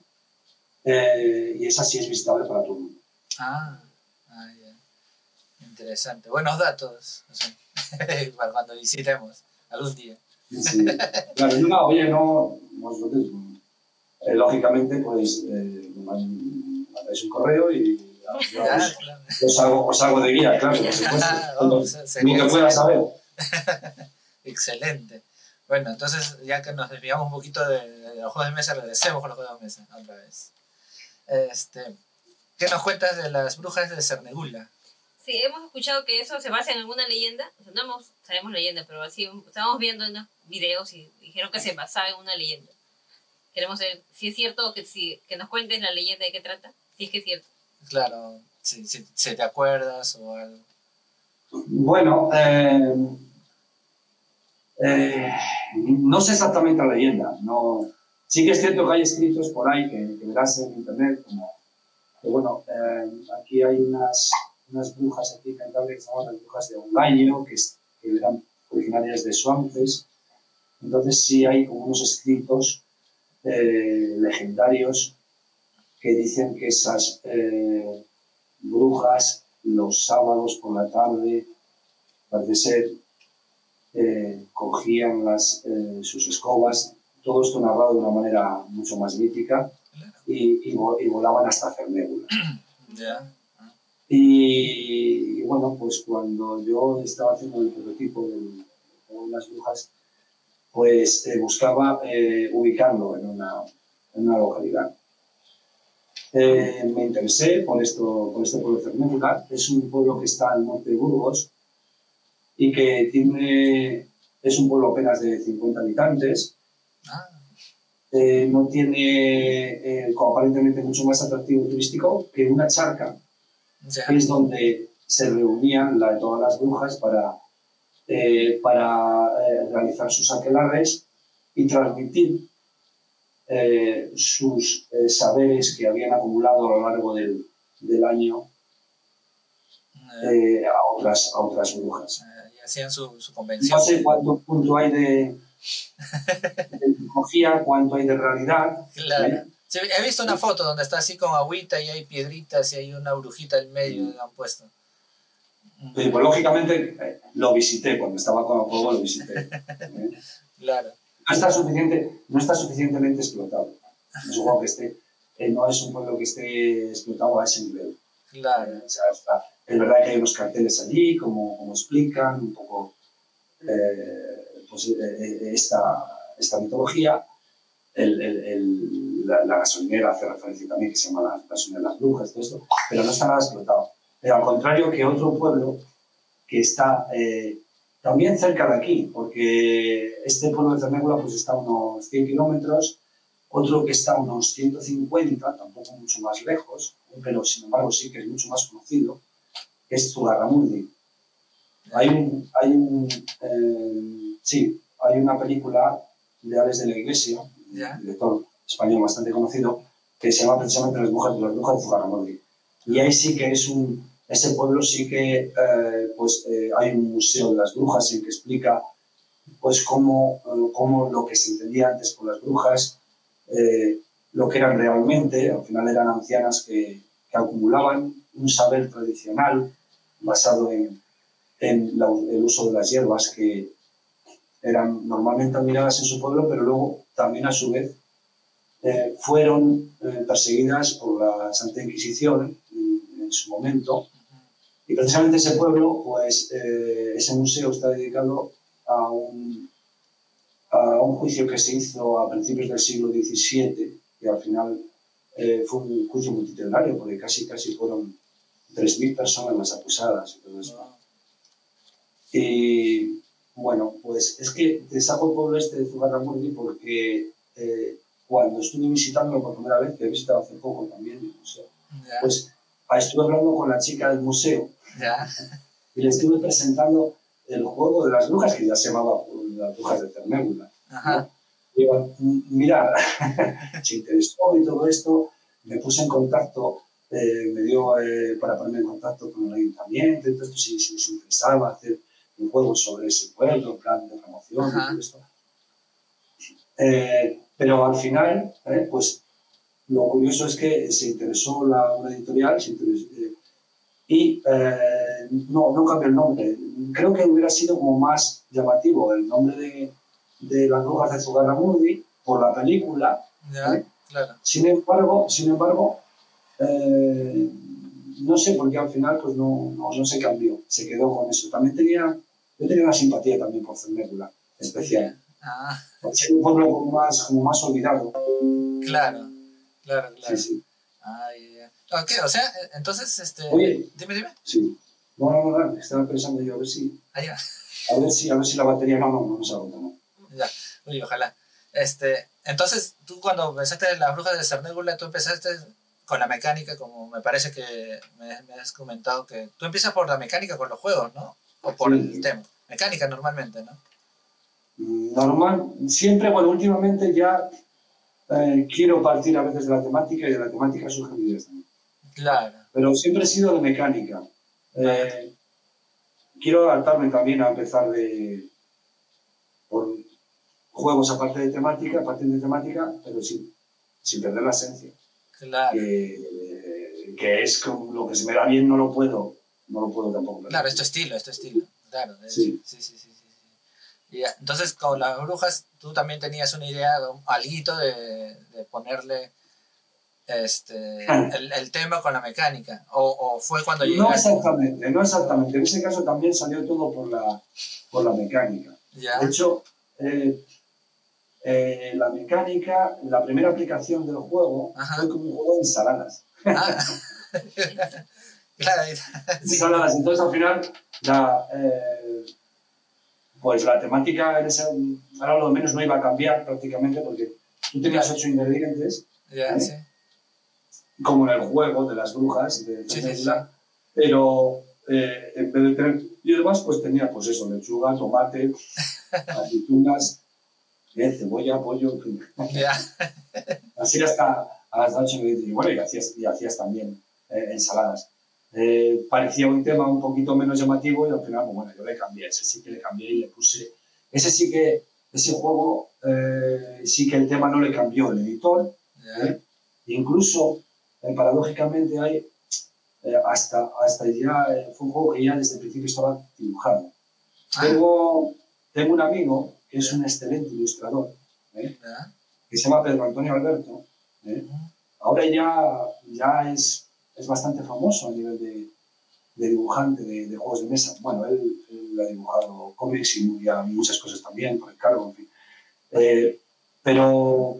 Eh, y esa sí es visitable para todo el mundo. Ah, ah, ya. Interesante. Buenos datos, José. Para cuando visitemos algún día. Sí. Claro, no, oye, no, vosotros, eh, lógicamente, pues, eh, mandáis un correo y ya, Ya, os, claro. os, hago, os hago de guía, claro, por supuesto. Oh, Lo, se- sería lo que pueda excelente. saber. Excelente. Bueno, entonces ya que nos desviamos un poquito de, de los juegos de mesa, regresemos con los juegos de mesa otra vez. Este, ¿qué nos cuentas de las brujas de Cernegula? Sí, hemos escuchado que eso se basa en alguna leyenda. O sea, no hemos, sabemos leyenda, pero así estábamos viendo unos videos y dijeron que se basaba en una leyenda. Queremos saber si es cierto o que, si, que nos cuentes la leyenda de qué trata, si es que es cierto. Claro, si, si, si te acuerdas o algo. Bueno, eh, eh, no sé exactamente la leyenda. No, sí que es cierto que hay escritos por ahí que, que verás en internet, como que bueno, eh, aquí hay unas, unas brujas aquí en Cantabria que se llaman las brujas de Ongaño, que, es, que eran originarias de Suances. Entonces sí hay como unos escritos eh, legendarios que dicen que esas eh, brujas los sábados por la tarde, parece ser, eh, cogían las, eh, sus escobas, todo esto narrado de una manera mucho más mítica, y, y, y volaban hasta Cernégulas. Yeah. Y, y bueno, pues cuando yo estaba haciendo el prototipo de, de las brujas, pues eh, buscaba eh, ubicarlo en una, en una localidad. Eh, me interesé por, esto, por este pueblo de Cernégulas. Es un pueblo que está al norte de Burgos y que tiene, es un pueblo apenas de cincuenta habitantes. Ah. Eh, no tiene eh, aparentemente mucho más atractivo turístico que una charca, Yeah. que es donde se reunían la, todas las brujas para, eh, para eh, realizar sus aquelarres y transmitir eh, sus eh, saberes que habían acumulado a lo largo del, del año eh, a, otras, a otras brujas. Uh, y hacían su, su convención. No sé cuánto punto hay de, de mitología, cuánto hay de realidad. Claro. ¿eh? Sí, he visto una foto donde está así con agüita y hay piedritas y hay una brujita en medio, le han puesto. Pues, pues, lógicamente eh, lo visité, cuando estaba con el juego lo visité. ¿eh? Claro. No está, suficiente, no está suficientemente explotado. No es, un juego que esté, eh, no es un pueblo que esté explotado a ese nivel. Claro. Eh, o sea, está, es verdad que hay unos carteles allí, como, como explican un poco eh, pues, eh, esta, esta mitología. El, el, el, la, la gasolinera hace referencia también, que se llama la gasolinera de las brujas, todo esto, pero no está nada explotado. Pero al contrario que otro pueblo que está eh, también cerca de aquí, porque este pueblo de Cernégulas pues, está a unos cien kilómetros, otro que está a unos ciento cincuenta, tampoco mucho más lejos, pero sin embargo sí que es mucho más conocido, que es Zugarramurdi. Hay un, hay un eh, sí, hay una película de Ales de la Iglesia, ¿Ya? un director español bastante conocido, que se llama precisamente Las brujas, las brujas de Zugarramurdi. Y ahí sí que es un, ese pueblo sí que eh, pues, eh, hay un museo de las brujas en que explica pues, cómo, eh, cómo lo que se entendía antes por las brujas, eh, lo que eran realmente, al final eran ancianas que, que acumulaban un saber tradicional basado en, en la, el uso de las hierbas que eran normalmente admiradas en su pueblo, pero luego también a su vez eh, fueron eh, perseguidas por la Santa Inquisición en, en su momento. Y precisamente ese pueblo, pues eh, ese museo está dedicado a un, a un juicio que se hizo a principios del siglo diecisiete, que al final eh, fue un juicio multitudinario, porque casi casi fueron tres mil personas las acusadas y todo eso. Wow. Y bueno, pues es que te saco el pueblo este de Zugarramurdi porque eh, cuando estuve visitándolo por primera vez, que he visitado hace poco también el museo, ¿Ya? pues estuve hablando con la chica del museo ¿Ya? y le estuve presentando el juego de las brujas, que ya se llamaba Las brujas de Cernégulas. Ajá. Y digo, mira, se interesó y todo esto, me puse en contacto, eh, me dio eh, para ponerme en contacto con el ayuntamiento, entonces si, si les interesaba hacer un juego sobre ese pueblo, en plan de promoción y todo esto. Eh, pero al final, eh, pues lo curioso es que se interesó la, una editorial se interesó, eh, y eh, no, no cambió el nombre. Creo que hubiera sido como más llamativo el nombre de, de Las brujas de Zugarramurdi por la película. ¿Ya? ¿eh? Claro. Sin embargo, sin embargo eh, no sé por qué al final pues no, no, no se cambió, se quedó con eso. También tenía, yo tenía una simpatía también por Cernégulas, especial. Ah, Es un pueblo como más, como más olvidado. claro, claro, claro. Sí, sí. Ah, ya, ya. Ok, o sea, entonces, este... Oye. Dime, dime. Sí. No, no, no, no, estaba pensando yo a ver si... Ah, ya. A ver si, a ver si la batería... No, no, no se agota, no. Ya, uy, ojalá. Este, entonces, tú cuando empezaste en las brujas de Cernégula, tú empezaste con la mecánica, como me parece que me, me has comentado que tú empiezas por la mecánica con los juegos, ¿no? O por Sí. el tema. Mecánica normalmente, ¿no? Normal, siempre, bueno, últimamente ya eh, quiero partir a veces de la temática y de la temática surgen ideas también. Claro. Pero siempre he sido de mecánica. Eh, quiero adaptarme también a empezar de por juegos aparte de temática, a partir de temática, pero sin, sin perder la esencia. Claro. Que, que es como lo que se me da bien, no lo puedo, no lo puedo tampoco perder. Claro, es tu estilo, es tu estilo. Claro, de Sí. sí, sí, sí, sí, sí. Y ya, entonces, con las brujas, tú también tenías una idea, alguito de, de ponerle este, el, el tema con la mecánica. O, o fue cuando No llegaste. exactamente, no exactamente. En ese caso también salió todo por la, por la mecánica. Ya. De hecho, eh, eh, la mecánica, la primera aplicación del juego Ajá. fue como un juego de ensaladas. Ah. Claro, sí. Ensaladas. Entonces, al final, la, eh, pues la temática en ese, ahora lo de menos no iba a cambiar prácticamente porque tú tenías ocho ingredientes, Ya, ¿eh? sí. Como en el juego de las brujas de Sí, sí, Cernégula, pero eh, en vez de tener hierbas, pues tenía pues eso, lechuga, tomate, aceitunas, eh, cebolla, pollo, en fin. Ya. Así hasta, hasta ocho ingredientes. Y bueno, y hacías, y hacías también eh, ensaladas. Eh, parecía un tema un poquito menos llamativo y al final, pues, bueno, yo le cambié, ese sí que le cambié y le puse... Ese sí que, ese juego, eh, sí que el tema no le cambió el editor, Ya. ¿eh? Incluso, eh, paradójicamente, hay eh, hasta, hasta ya, eh, fue un juego que ya desde el principio estaba dibujado. Ah. Tengo, tengo un amigo que es un excelente ilustrador, ¿eh? Ya. Que se llama Pedro Antonio Alberto. ¿eh? Ahora ya, ya es, es bastante famoso a nivel de, de dibujante de, de juegos de mesa. Bueno, él, él ha dibujado cómics y ya muchas cosas también, por encargo, en fin. Eh, pero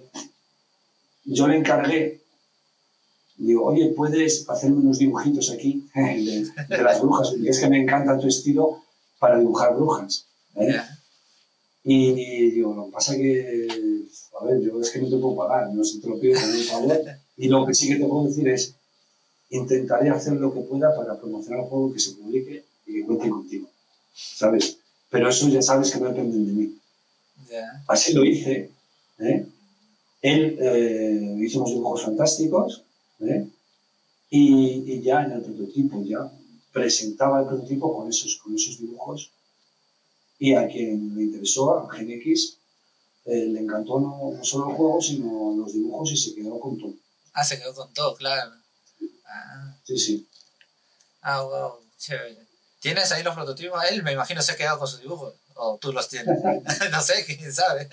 yo le encargué, digo, oye, ¿puedes hacerme unos dibujitos aquí de, de las brujas? Porque es que me encanta tu estilo para dibujar brujas. ¿eh? Ya. Y digo, lo que pasa que, a ver, yo es que no te puedo pagar, no sé, te lo pido por un favor. Y lo que sí que te puedo decir es, intentaré hacer lo que pueda para promocionar el juego, que se publique y que cuente contigo, ¿sabes? Pero eso ya sabes que no depende de mí. Ya. Así lo hice, ¿eh? Él eh, hizo unos dibujos fantásticos, ¿eh? y, y ya en el prototipo, ya presentaba el prototipo con esos, con esos dibujos. Y a quien le interesó, a Gen X, eh, le encantó no, no solo el juego, sino los dibujos y se quedó con todo. Ah, se quedó con todo, claro. Ah, Sí, sí. ah, wow, chévere. ¿Tienes ahí los prototipos? Él me imagino se ha quedado con sus dibujos. O tú los tienes. No sé, quién sabe.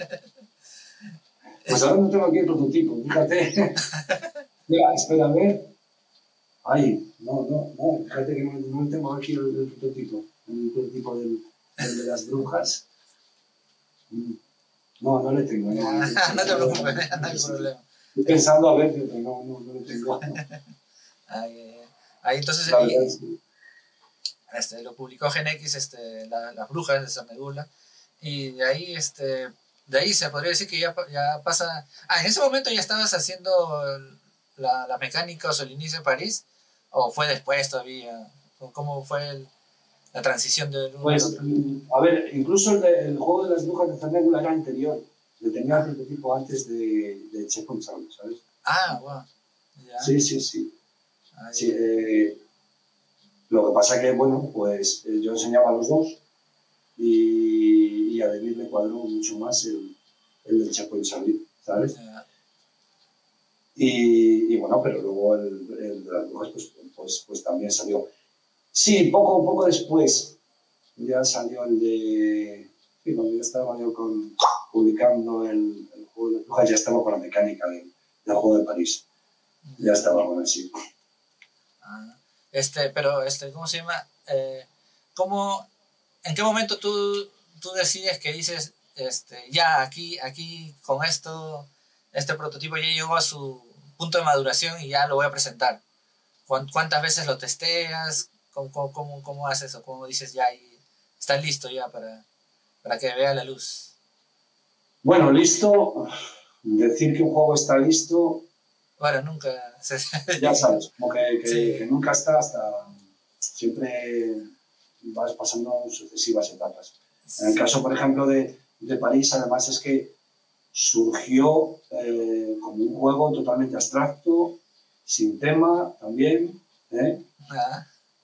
Pues ahora no tengo aquí el prototipo, fíjate. Mira, espera, a ver. Ay, no, no, no, fíjate que no, no tengo aquí el, el prototipo. El prototipo del, del de las brujas. No, no le tengo. No, no, No te preocupes, no hay problema. Estoy pensando a ver, pero no, no, no le tengo. Ahí, ahí entonces La ahí, verdad es que- este, lo publicó Gen X, este, la, las brujas de Cernégula, y de ahí, este, de ahí se podría decir que ya, ya pasa... Ah, en ese momento ya estabas haciendo la, la mecánica o el inicio en París, o fue después todavía, ¿cómo fue el, la transición del uno Pues, al otro? a ver, incluso el, de- el juego de las brujas de Cernégula era anterior. Le tenía el prototipo antes de, de Checkpoint Sound, ¿sabes? Ah, wow. Ya. Sí, sí, sí. Ah, Sí, ya. eh, lo que pasa que, bueno, pues eh, yo enseñaba a los dos y, y a David le cuadró mucho más el, el del Checkpoint Sound, ¿sabes? Ya. Y, y bueno, pero luego el, el de las brujas pues, pues, pues también salió. Sí, poco, poco después ya salió el de... Sí, cuando ya estaba yo con, publicando el, el juego de las brujas, ya estaba con la mecánica del, del juego de París. Ya estaba con así. Ah, este, pero, este, ¿cómo se llama? Eh, ¿cómo, ¿En qué momento tú, tú decides que dices, este, ya aquí, aquí con esto, este prototipo ya llegó a su punto de maduración y ya lo voy a presentar? ¿Cuán- ¿Cuántas veces lo testeas? ¿Cómo, cómo, cómo, cómo haces eso? ¿Cómo dices ya y está listo ya para, para que vea la luz? Bueno, listo, decir que un juego está listo, Bueno, nunca... se- ya sabes, como que, que, Sí. que nunca está hasta siempre vas pasando sucesivas etapas. En el caso, por ejemplo, de, de París, además es que surgió eh, como un juego totalmente abstracto, sin tema también, ¿eh? Ah,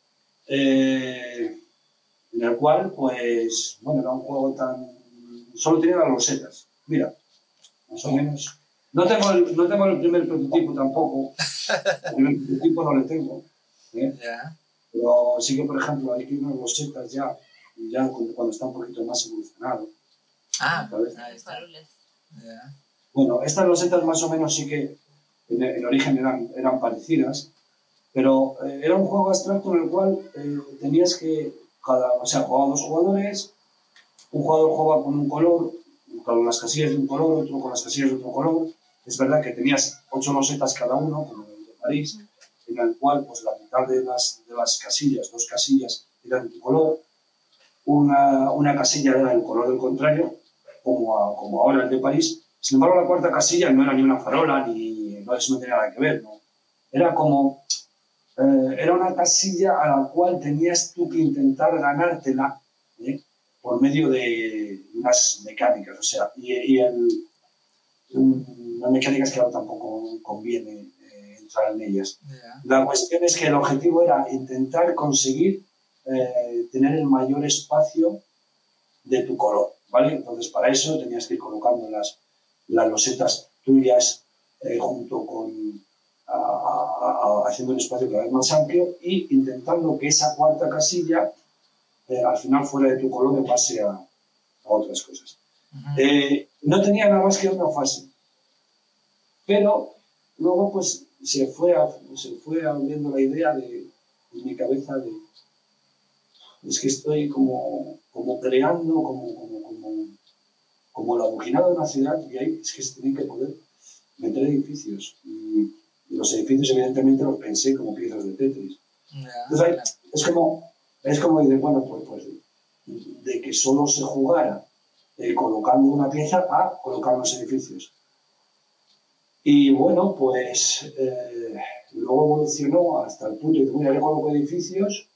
Eh, en el cual, pues, bueno, era un juego tan... Solo tenía las losetas, mira, más o menos. No tengo el, no tengo el primer prototipo tampoco, el primer prototipo no le tengo, ¿eh? ya. Pero sí que, por ejemplo, hay que unas losetas ya, ya cuando, cuando está un poquito más evolucionado. Ah, ¿Sabes? ahí está. Farolas. Ya. Bueno, estas losetas más o menos sí que en, en origen eran, eran parecidas, pero eh, era un juego abstracto en el cual eh, tenías que, cada, o sea, jugaban dos jugadores, un jugador jugaba con un color, con las casillas de un color, otro con las casillas de otro color. Es verdad que tenías ocho losetas cada uno, como el de París, en el cual pues, la mitad de las, de las casillas, dos casillas, eran de tu color, una, una casilla era del color del contrario, como, a, como ahora el de París. Sin embargo, la cuarta casilla no era ni una farola, ni no, eso no tenía nada que ver, ¿no? Era como, eh, era una casilla a la cual tenías tú que intentar ganártela, ¿eh? Por medio de unas mecánicas, o sea, y, y el, unas mecánicas que ahora tampoco conviene eh, entrar en ellas. Ya. La cuestión es que el objetivo era intentar conseguir eh, tener el mayor espacio de tu color, ¿vale? Entonces, para eso tenías que ir colocando las, las losetas tuyas eh, junto con a, a, a, haciendo un espacio cada vez más amplio y intentando que esa cuarta casilla eh, al final fuera de tu color en base a, a otras cosas. Ujú. Eh, no tenía nada más que una fase, pero luego pues se fue, a, se fue abriendo la idea de, en mi cabeza de es que estoy como, como creando, como, como, como, como la buquinada de una ciudad y ahí es que se tienen que poder meter edificios y, y los edificios evidentemente los pensé como piezas de Tetris. Ya. Entonces ahí es como, es como de, bueno, pues, pues de que solo se jugara eh, colocando una pieza a colocar los edificios. Y bueno, pues eh, luego evolucionó hasta el punto de que, bueno, ya coloco edificios,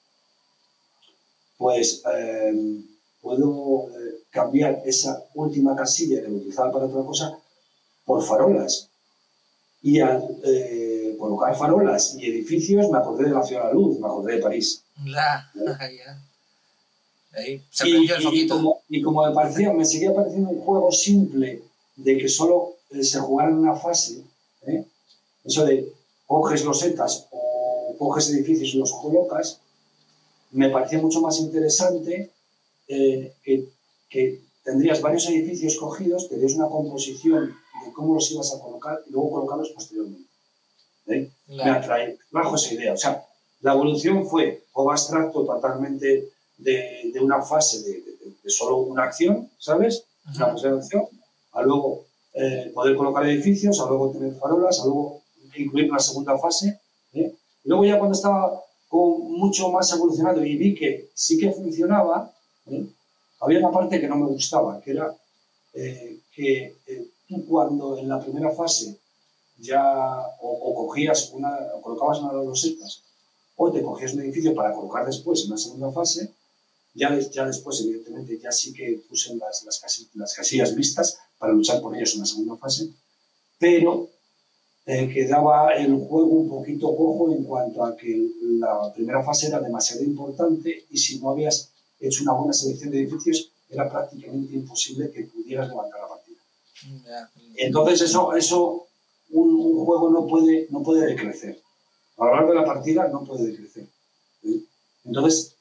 pues eh, puedo eh, cambiar esa última casilla que lo utilizaba para otra cosa por farolas. Y al eh, colocar farolas y edificios me acordé de la Ciudad de la Luz, me acordé de París. La, ¿no? ya. Ahí se Y, prendió el y, foquito. como, y como me parecía, me seguía pareciendo un juego simple de que solo eh, se jugara en una fase, ¿eh? Eso de coges losetas o coges edificios y los colocas, me parecía mucho más interesante eh, que, que tendrías varios edificios cogidos, tendrías una composición de cómo los ibas a colocar y luego colocarlos posteriormente. ¿Eh? La, Me atrae, bajo esa idea. O sea, la evolución fue juego abstracto totalmente de, de una fase de, de, de solo una acción, ¿sabes? uh-huh. Una fase de acción, a luego eh, poder colocar edificios, a luego tener farolas, a luego incluir una segunda fase. ¿eh? Y luego ya cuando estaba con mucho más evolucionado y vi que sí que funcionaba, ¿eh? Había una parte que no me gustaba, que era eh, que eh, tú cuando en la primera fase ya o, o cogías una, o colocabas una de las losetas, o te cogías un edificio para colocar después en la segunda fase, ya, ya después, evidentemente, ya sí que puse las, las, casillas, las casillas vistas para luchar por ellas en la segunda fase, pero eh, quedaba el juego un poquito cojo en cuanto a que la primera fase era demasiado importante y si no habías hecho una buena selección de edificios, era prácticamente imposible que pudieras levantar la partida. ya. Entonces, eso, eso un, un juego no puede, no puede decrecer. A lo largo de la partida no puede decrecer. ¿sí? Entonces,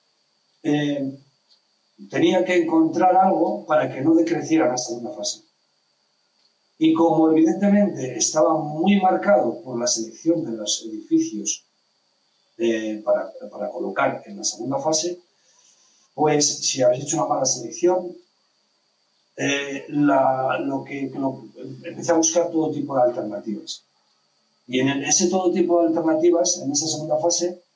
eh, tenía que encontrar algo para que no decreciera la segunda fase. Y como evidentemente estaba muy marcado por la selección de los edificios eh, para, para colocar en la segunda fase, pues si habéis hecho una mala selección, eh, la, lo que, lo, empecé a buscar todo tipo de alternativas. Y en ese todo tipo de alternativas, en esa segunda fase,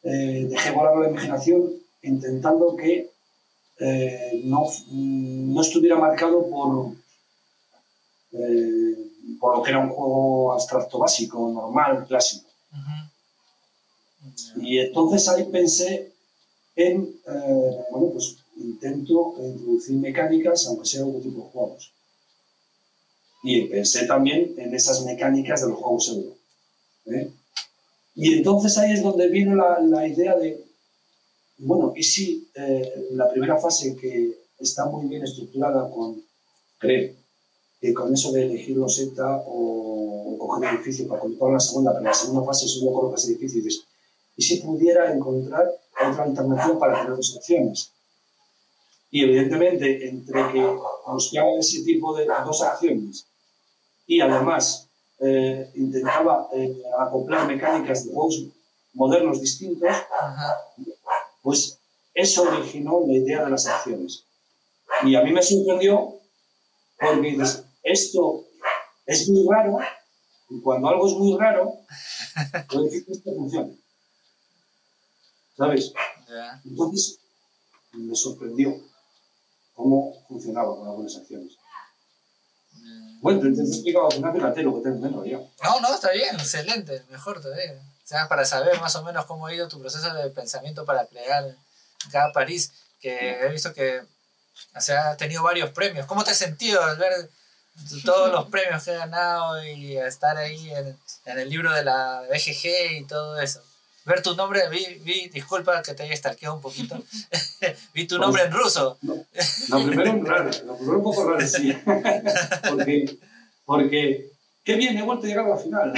eh, dejé volar la imaginación intentando que eh, no, no estuviera marcado por, eh, por lo que era un juego abstracto básico, normal, clásico. Uh-huh. Y entonces ahí pensé en, eh, bueno, pues intento introducir mecánicas, aunque sea otro tipo de juegos. Y pensé también en esas mecánicas de los juegos euro. ¿eh? Y entonces ahí es donde vino la, la idea de, bueno, ¿y si eh, la primera fase, que está muy bien estructurada con, creo, que con eso de elegir los ETA o, o coger el edificio para controlar la segunda, pero la segunda fase solo colocas edificios y dices, ¿y si pudiera encontrar otra alternativa para tener dos acciones? Y evidentemente, entre que buscaba ese tipo de dos acciones y además eh, intentaba eh, acoplar mecánicas de juegos modernos distintos, pues eso originó la idea de las acciones. Y a mí me sorprendió porque dices, esto es muy raro, y cuando algo es muy raro, puede decir que esto funciona. ¿Sabes? Yeah. Entonces, me sorprendió cómo funcionaba con algunas acciones. Mm. Bueno, te, te he explicado al final, fíjate lo que tengo dentro ya. No, no, está bien, excelente, mejor todavía. O sea, para saber más o menos cómo ha ido tu proceso de pensamiento para crear cada París, que he visto que, o sea, ha tenido varios premios. ¿Cómo te has sentido al ver todos los premios que has ganado y estar ahí en, en el libro de la B G G y todo eso? Ver tu nombre, vi, vi disculpa que te haya stalkeado un poquito, vi tu nombre pues, en ruso. No, lo primero es raro, lo primero un poco raro, sí. porque, porque, qué bien, he vuelto a llegar a la final.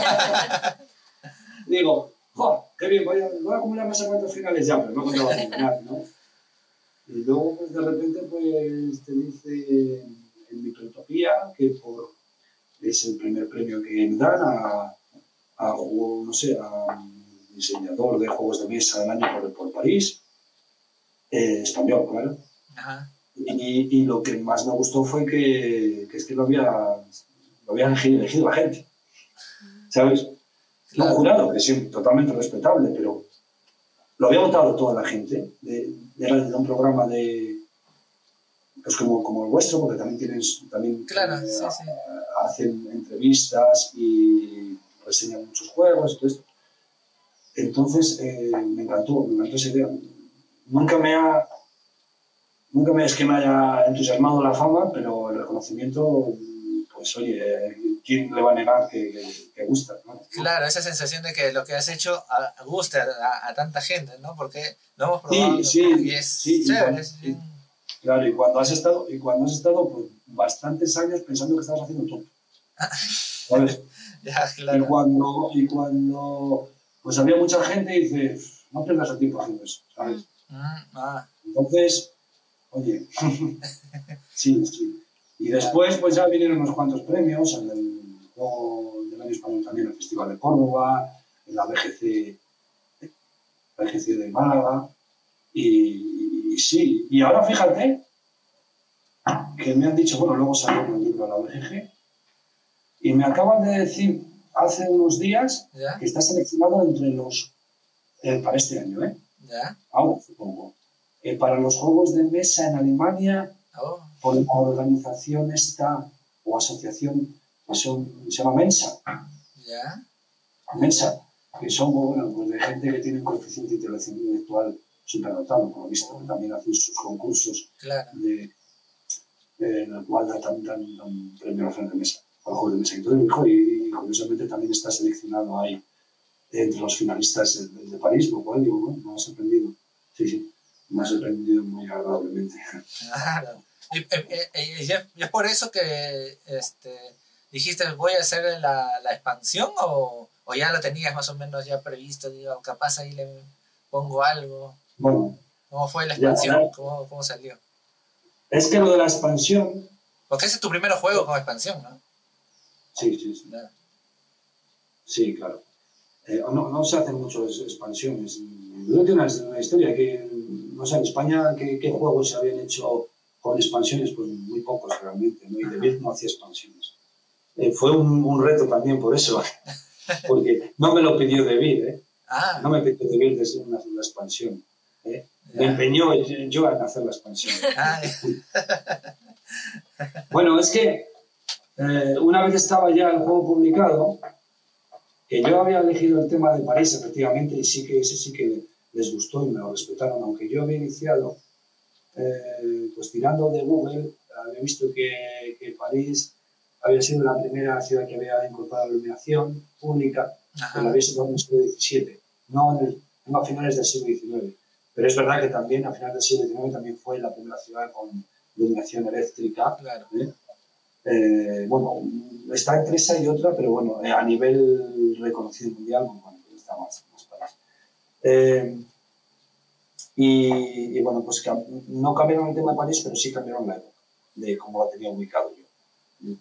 Digo, ¡oh, qué bien, voy a, voy a acumular más a cuantos finales ya, pero no contaba con ganar, ¿no? Y luego, pues, de repente, pues, te dice en Microtopía que por, es el primer premio que me dan a, a no sé, a diseñador de juegos de mesa del año por, por París, eh, español, claro. Ajá. Y, y lo que más me gustó fue que, que es que lo había, lo había elegido la gente, ¿sabes? Claro. Un jurado, que es totalmente respetable, pero lo había votado toda la gente. De, de, de un programa de, pues como, como el vuestro, porque también tienen, también claro, eh, sí, sí. hacen entrevistas y reseñan muchos juegos y todo esto. Entonces, eh, me encantó, me encantó esa idea. Nunca me ha, nunca me, es que me haya entusiasmado la fama, pero el reconocimiento, pues oye, ¿quién le va a negar que, que, que gusta, ¿no? Claro, esa sensación de que lo que has hecho a, gusta a, a tanta gente, ¿no? Porque lo hemos probado sí, sí, y es sí, chévere. Y cuando, es bien... y, claro, y cuando has estado, y cuando has estado pues, bastantes años pensando que estabas haciendo tonto. ¿Sabes? Ya, claro. Y cuando, y cuando pues había mucha gente y dices, no pierdas el tiempo haciendo eso, ¿sabes? Mm, ah. Entonces, oye, sí, sí. Y después, pues ya vinieron unos cuantos premios, el del juego del año español también, el Festival de Córdoba, en la B G C, B G C de Málaga, y, y sí. Y ahora fíjate que me han dicho, bueno, luego salió el libro a la B G G, y me acaban de decir hace unos días ¿Ya? que está seleccionado entre los, eh, para este año, ¿eh? ¿Ya? Ahora, supongo. Eh, para los juegos de mesa en Alemania, oh. por la organización esta, o asociación, que son, se llama Mensa. ¿Ya? Mensa, que son, bueno, pues de gente que tiene un coeficiente intelectual supernotado, por lo visto, que también hacen sus concursos, claro. de, eh, en el cual dan, dan, dan un premio a la frente de mesa. Al juego de mesa. Entonces, hijo, y, y curiosamente también está seleccionado ahí entre los finalistas de, de París, lo cual digo, bueno, me ha sorprendido. Sí, sí, me ha sorprendido muy agradablemente. Claro. Y, y, y, y, y es por eso que este, dijiste, ¿voy a hacer la, la expansión o, o ya lo tenías más o menos ya previsto? Digo, capaz ahí le pongo algo. Bueno. ¿Cómo fue la expansión? Ya, ya. ¿Cómo, ¿Cómo salió? Es que lo de la expansión... Porque ese es tu primer juego con expansión, ¿no? Sí, sí, sí. Yeah. Sí, claro. Eh, no, no se hacen muchas expansiones. Yo tengo una, una historia que, no sé, en España, ¿qué, qué juegos se habían hecho con expansiones? Pues muy pocos realmente, ¿no? Y De Beers no hacía expansiones. Eh, fue un, un reto también por eso, porque no me lo pidió De Beers, ¿eh? Ah, No me apetece ver desde una la expansión. ¿eh? Me ya. empeñó yo en hacer la expansión. Ah, Bueno, es que eh, una vez estaba ya el juego publicado, que yo había elegido el tema de París, efectivamente, y sí que ese sí que les gustó y me lo respetaron, aunque yo había iniciado, eh, pues tirando de Google, había visto que, que París había sido la primera ciudad que había incorporado la iluminación pública, que la ajá, había sido en el siglo diecisiete, no, en el, no a finales del siglo diecinueve. Pero es verdad que también a finales del siglo diecinueve también fue la primera ciudad con iluminación eléctrica. claro. ¿eh? Eh, bueno, está entre esa y otra, pero bueno, eh, a nivel reconocido mundial, pues, bueno, está más, más París. Eh, y, y bueno, pues no cambiaron el tema de París, pero sí cambiaron la época, de cómo la tenía ubicado yo.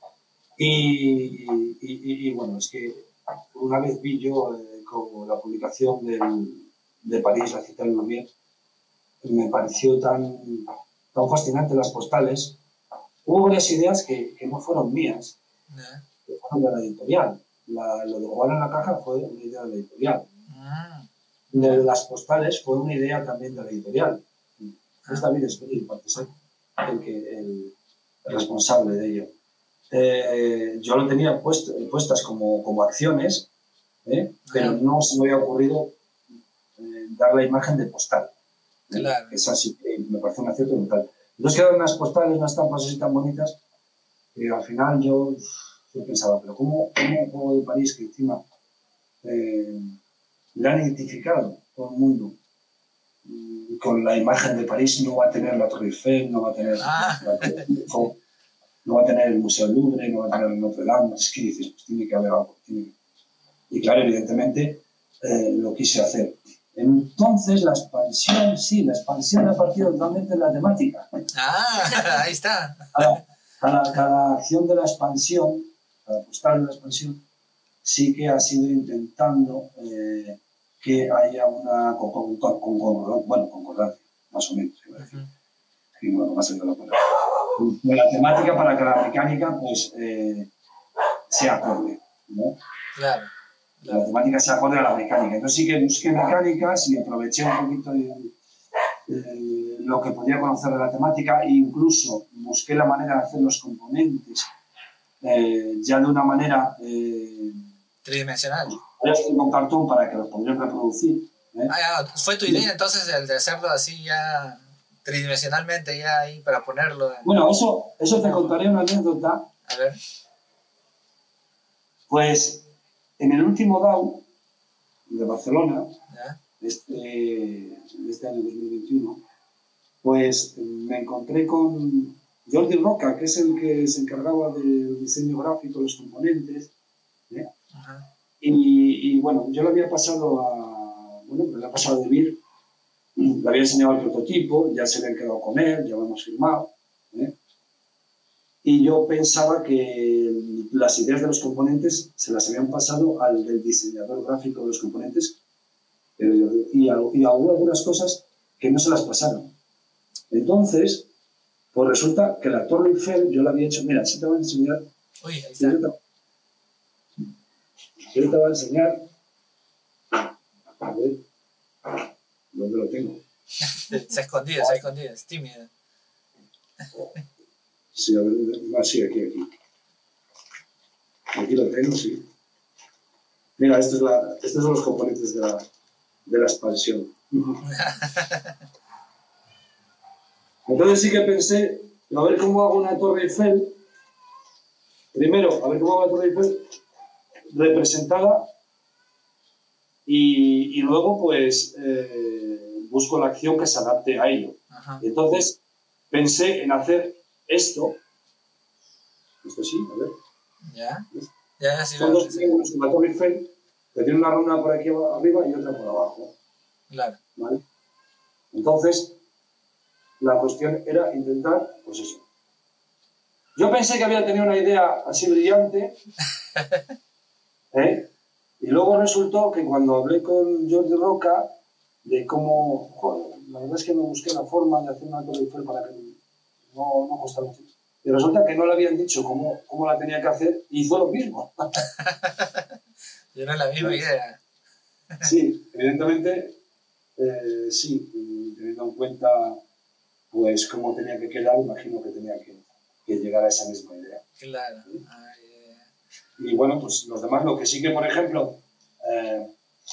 Y, y, y, y bueno, es que una vez vi yo eh, como la publicación del, de París, la cita de Lumière, me pareció tan, tan fascinante las postales. Hubo varias ideas que, que no fueron mías, Ya. que fueron de la editorial. La, lo de jugar en la caja fue una idea de la editorial. Mm, De las postales fue una idea también de la editorial. Es David Espriu, parece ser el, que, el, el responsable de ello. Eh, yo lo tenía puesto, puestas como, como acciones, ¿eh? pero no se me había ocurrido eh, dar la imagen de postal. ¿eh? Claro. Esa sí que me parece un acierto brutal. Entonces quedaron unas postales, unas estampas así tan bonitas, que al final yo, yo pensaba, pero ¿cómo, cómo un juego de París que encima eh, le han identificado todo el mundo y con la imagen de París no va a tener la Torre Eiffel, no va a tener Ah. la Torre Eiffel, no va a tener el Museo Louvre, no va a tener el Notre Dame? Es que dices, pues tiene que haber algo. Tiene que... Y claro, evidentemente eh, lo quise hacer. Entonces la expansión, sí, la expansión ha partido totalmente de la temática. Ah, ahí está. Cada, cada, cada acción de la expansión, cada postal de la expansión, sí que ha sido intentando eh, que haya una concordancia, con, con, bueno, concordancia, más o menos, iba a decir. Y bueno, más allá de la palabra. De la temática para que la mecánica pues eh, sea acorde, ¿no? Claro. La temática sea acorde a la mecánica. Entonces sí que busqué mecánicas y aproveché un poquito de, eh, lo que podía conocer de la temática e incluso busqué la manera de hacer los componentes eh, ya de una manera eh, Tridimensional. con cartón para que los pudieran reproducir. ¿eh? Ah, ya, fue tu idea entonces el de hacerlo así ya tridimensionalmente ya ahí para ponerlo en... Bueno, eso, eso te contaré una anécdota. A ver. Pues en el último D A O de Barcelona, ¿Ya? este, de este año dos mil veintiuno, pues me encontré con Jordi Roca, que es el que se encargaba del diseño gráfico, los componentes, ¿eh? Ajá. y, y bueno, yo le había pasado a, bueno, le había pasado a Debir, le había enseñado el prototipo, ya se habían quedado con él, ya lo hemos firmado, ¿eh? Y yo pensaba que las ideas de los componentes se las habían pasado al del diseñador gráfico de los componentes, pero yo, y, y hubo algunas cosas que no se las pasaron. Entonces, pues resulta que la Torre Eiffel yo la había hecho, mira, sí te voy a enseñar, Uy, ahí está. yo te, yo te voy a enseñar, a ver, ¿dónde lo tengo? Se ha escondido, se ha escondido, es tímido. Sí, a ver, ah, sí, aquí, aquí. Aquí lo tengo, sí. Mira, esto es la, estos son los componentes de la, de la expansión. Entonces sí que pensé, a ver cómo hago una Torre Eiffel. Primero, a ver cómo hago la Torre Eiffel representada y, y luego pues eh, busco la acción que se adapte a ello. Ajá. Entonces pensé en hacer esto, esto sí, a ver. ¿Ya? Ya, ya, sí. Son veo dos que sí. triángulos de la Torre Eiffel que tiene una runa por aquí arriba y otra por abajo. Claro. ¿Vale? Entonces, la cuestión era intentar, pues eso. Yo pensé que había tenido una idea así brillante, ¿eh? Y luego resultó que cuando hablé con Jordi Roca de cómo, joder, la verdad es que me busqué la forma de hacer una Torre Eiffel para que no, no costara mucho. Y resulta que no le habían dicho cómo, cómo la tenía que hacer y hizo lo mismo. Y era la misma idea. Sí, evidentemente, eh, sí, y teniendo en cuenta pues cómo tenía que quedar, imagino que tenía que, que llegar a esa misma idea. Claro. Ay, eh, Y bueno, pues los demás, lo que sí que, por ejemplo, eh,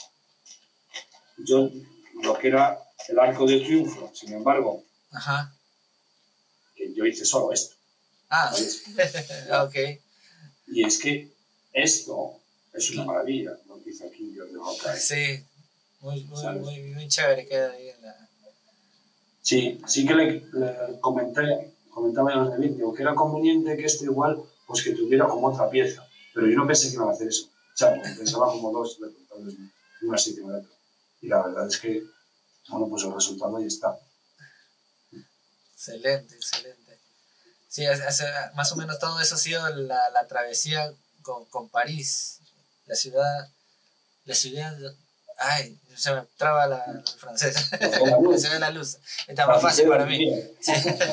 yo, lo que era el Arco de Triunfo, sin embargo, Ajá. que yo hice solo esto. Ah, ¿Sabes? ok. Y es que esto es una maravilla, lo que hice aquí yo de Hawkeye. Sí, muy, muy, ¿Sabes? muy, muy chévere queda ahí en la... Sí, sí que le, le comenté, comentaba a los de vídeo que era conveniente que esto igual, pues que tuviera como otra pieza. Pero yo no pensé que iban a hacer eso. O sea, pensaba como dos recortables de una sitio y otra. Y la verdad es que, bueno, pues el resultado ahí está. Excelente, excelente. Sí, hace- hace- más o menos todo eso ha sido la, la travesía con, con París, la ciudad, la ciudad, ay, se me traba la, el francés, la ciudad de la luz, está más fácil para mí. Sí.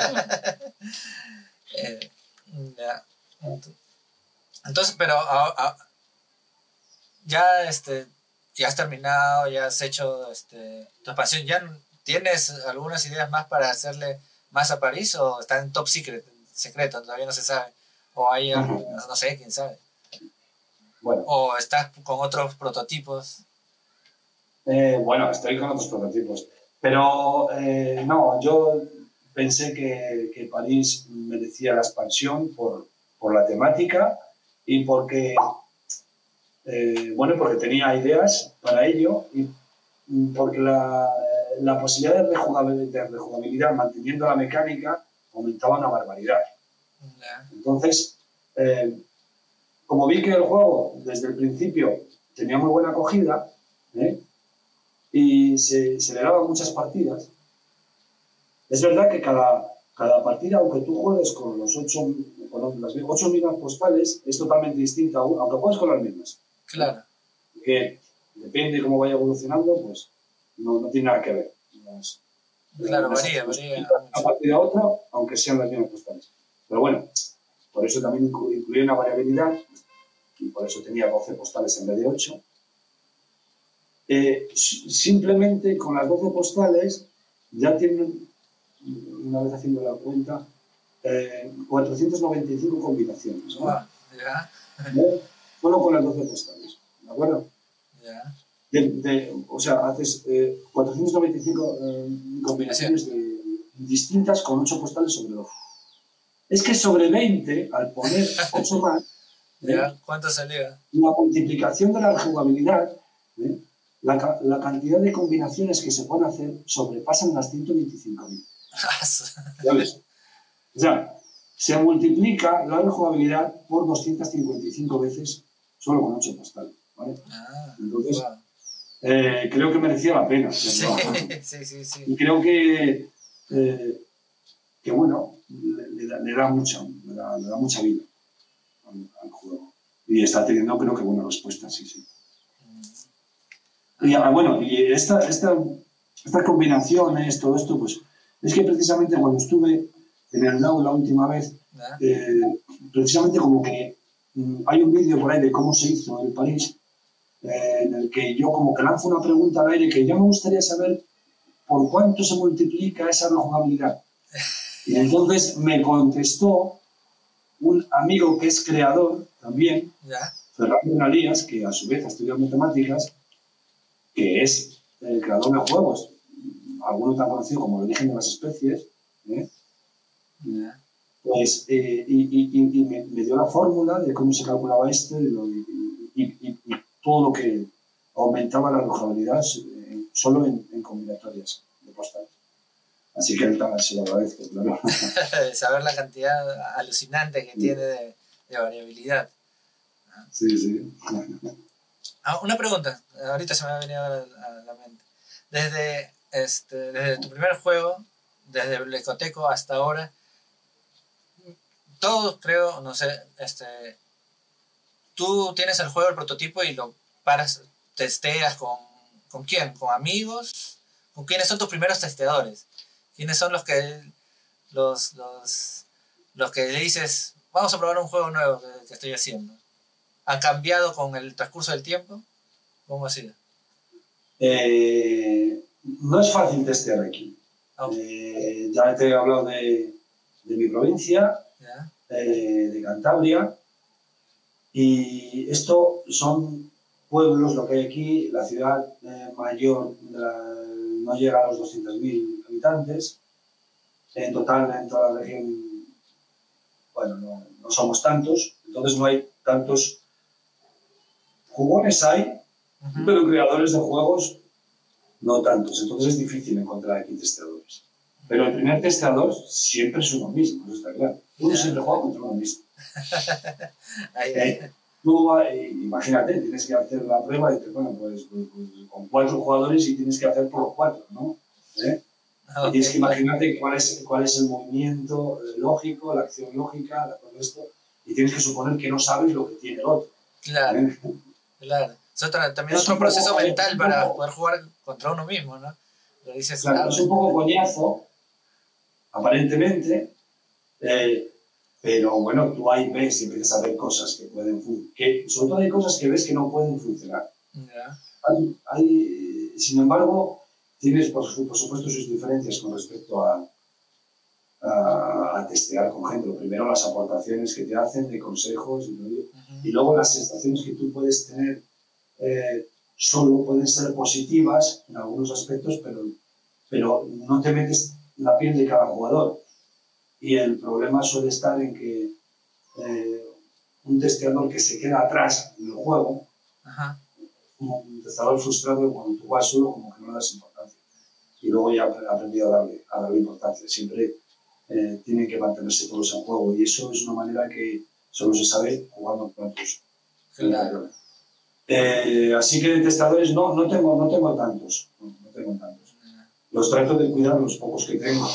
Eh, ya. Entonces, pero a- a- ya, este, ya has terminado, ya has hecho, este, tu expansión, ¿ya tienes algunas ideas más para hacerle más a París o está en top secret, secreto, todavía no se sabe? O hay, algo, no sé, quién sabe. Bueno, O estás con otros prototipos. eh, bueno, estoy con otros prototipos. Pero eh, no, yo pensé que, que París merecía la expansión por, por la temática y porque, eh, bueno, porque tenía ideas para ello y mm, porque la, la posibilidad de rejugabilidad, de rejugabilidad manteniendo la mecánica aumentaba una barbaridad. Ya. Entonces, eh, como vi que el juego desde el principio tenía muy buena acogida, ¿eh? y se, se le daban muchas partidas, es verdad que cada, cada partida, aunque tú juegues con, los ocho, con las ocho mismas postales, es totalmente distinta, aunque juegues con las mismas. Claro. Que depende de cómo vaya evolucionando, pues no, no tiene nada que ver. Las, Claro, las, varía, las, varía una mucho. partida a otra, aunque sean las mismas postales. Pero bueno, por eso también incluí una variabilidad, y por eso tenía doce postales en vez de ocho. Eh, simplemente con las doce postales ya tienen, una vez haciendo la cuenta, eh, cuatrocientas noventa y cinco combinaciones. ¿No? Wow, ya, ¿No? Solo con las doce postales. ¿De acuerdo? ya. De, de, o sea, haces eh, cuatrocientas noventa y cinco eh, combinaciones de, distintas con ocho postales sobre doce. Es que sobre veinte, al poner ocho más, ¿Ya? ¿eh? ¿Cuánto salió? La multiplicación de la jugabilidad, ¿eh? la, la cantidad de combinaciones que se pueden hacer sobrepasan las ciento veinticinco mil. ¿Sabes? O sea, se multiplica la jugabilidad por doscientas cincuenta y cinco veces solo con ocho postales. ¿Vale? Ah, Entonces, wow. eh, creo que merecía la pena. Sí, sí, sí, sí. Y creo que, eh, que bueno, le, le, da, le, da mucha, le, da, le da mucha vida al, al juego. Y está teniendo, creo que, buena respuesta, sí, sí. Y ah, bueno, y esta, esta, estas combinaciones, todo esto, pues es que precisamente cuando estuve en el N A U la última vez, eh, precisamente como que mm, hay un vídeo por ahí de cómo se hizo en París, eh, en el que yo como que lanzo una pregunta al aire que yo me gustaría saber por cuánto se multiplica esa rejugabilidad. Y entonces me contestó un amigo que es creador también, ¿Ya? Fernando Nalías, que a su vez ha estudiado matemáticas, que es el creador de juegos, algunos tan conocido como El origen de las especies, ¿eh? ¿Ya? Pues, eh, y, y, y me, me dio la fórmula de cómo se calculaba esto y, lo, y, y, y, y todo lo que aumentaba la rejugabilidad eh, solo en, en combinatorias de postales. Así que se lo agradezco, claro. Saber la cantidad alucinante que sí. tiene de, de variabilidad. Sí, sí. Ah, una pregunta, ahorita se me ha venido a la mente. Desde, este, desde tu primer juego, desde el Ecoteco hasta ahora, todos creo, no sé, este, tú tienes el juego, el prototipo y lo paras, testeas con, ¿con quién? ¿Con amigos? ¿Con quiénes son tus primeros testeadores? ¿Quiénes son los que, los, los, los que le dices, vamos a probar un juego nuevo que, que estoy haciendo? ¿Ha cambiado con el transcurso del tiempo? ¿Cómo ha sido? Eh, no es fácil testear aquí. Oh. Eh, ya te he hablado de, de mi provincia, Yeah. eh, de Cantabria, y esto son pueblos, lo que hay aquí, la ciudad eh, mayor la, no llega a los doscientos mil habitantes, en total en toda la región, bueno, no, no somos tantos, entonces no hay tantos jugones, hay, Uh-huh. pero creadores de juegos no tantos, entonces es difícil encontrar aquí testeadores. Pero el primer testeador siempre es uno mismo, eso está claro. Uno Yeah. siempre juega contra uno mismo. Ahí, Eh, tú, eh, imagínate, tienes que hacer la prueba y dices, bueno, pues, pues, pues, con cuatro jugadores y tienes que hacer por los cuatro, ¿no? ¿Eh? Okay. Y tienes que imaginarte cuál es, cuál es el movimiento lógico, la acción lógica, todo esto, y tienes que suponer que no sabes lo que tiene el otro. Claro, ¿Eh? claro. Es otra, también Es otro un poco- proceso es mental un para poco- poder jugar contra uno mismo, ¿no? Lo dices, Claro, ah, es un poco coñazo, aparentemente, eh, pero bueno, tú ahí ves y empiezas a ver cosas que pueden funcionar, sobre todo hay cosas que ves que no pueden funcionar. ya. Hay, hay, sin embargo, tienes por, su- por supuesto sus diferencias con respecto a, a, a testear con gente. Lo primero, las aportaciones que te hacen de consejos y, todo ello. Ujú. Y luego las sensaciones que tú puedes tener eh, solo pueden ser positivas en algunos aspectos, pero, pero no te metes en la piel de cada jugador. Y el problema suele estar en que eh, un testeador que se queda atrás en el juego, Ajá. como un testeador frustrado, cuando tú juegas solo, como que no le das importancia. Y luego ya he aprendido a darle, a darle importancia. Siempre eh, tienen que mantenerse todos en juego. Y eso es una manera que solo se sabe jugando con otros. Claro. Eh, así que de testadores no, no, tengo, no tengo tantos. No, no tengo tantos. Los trato de cuidar los pocos que tengo.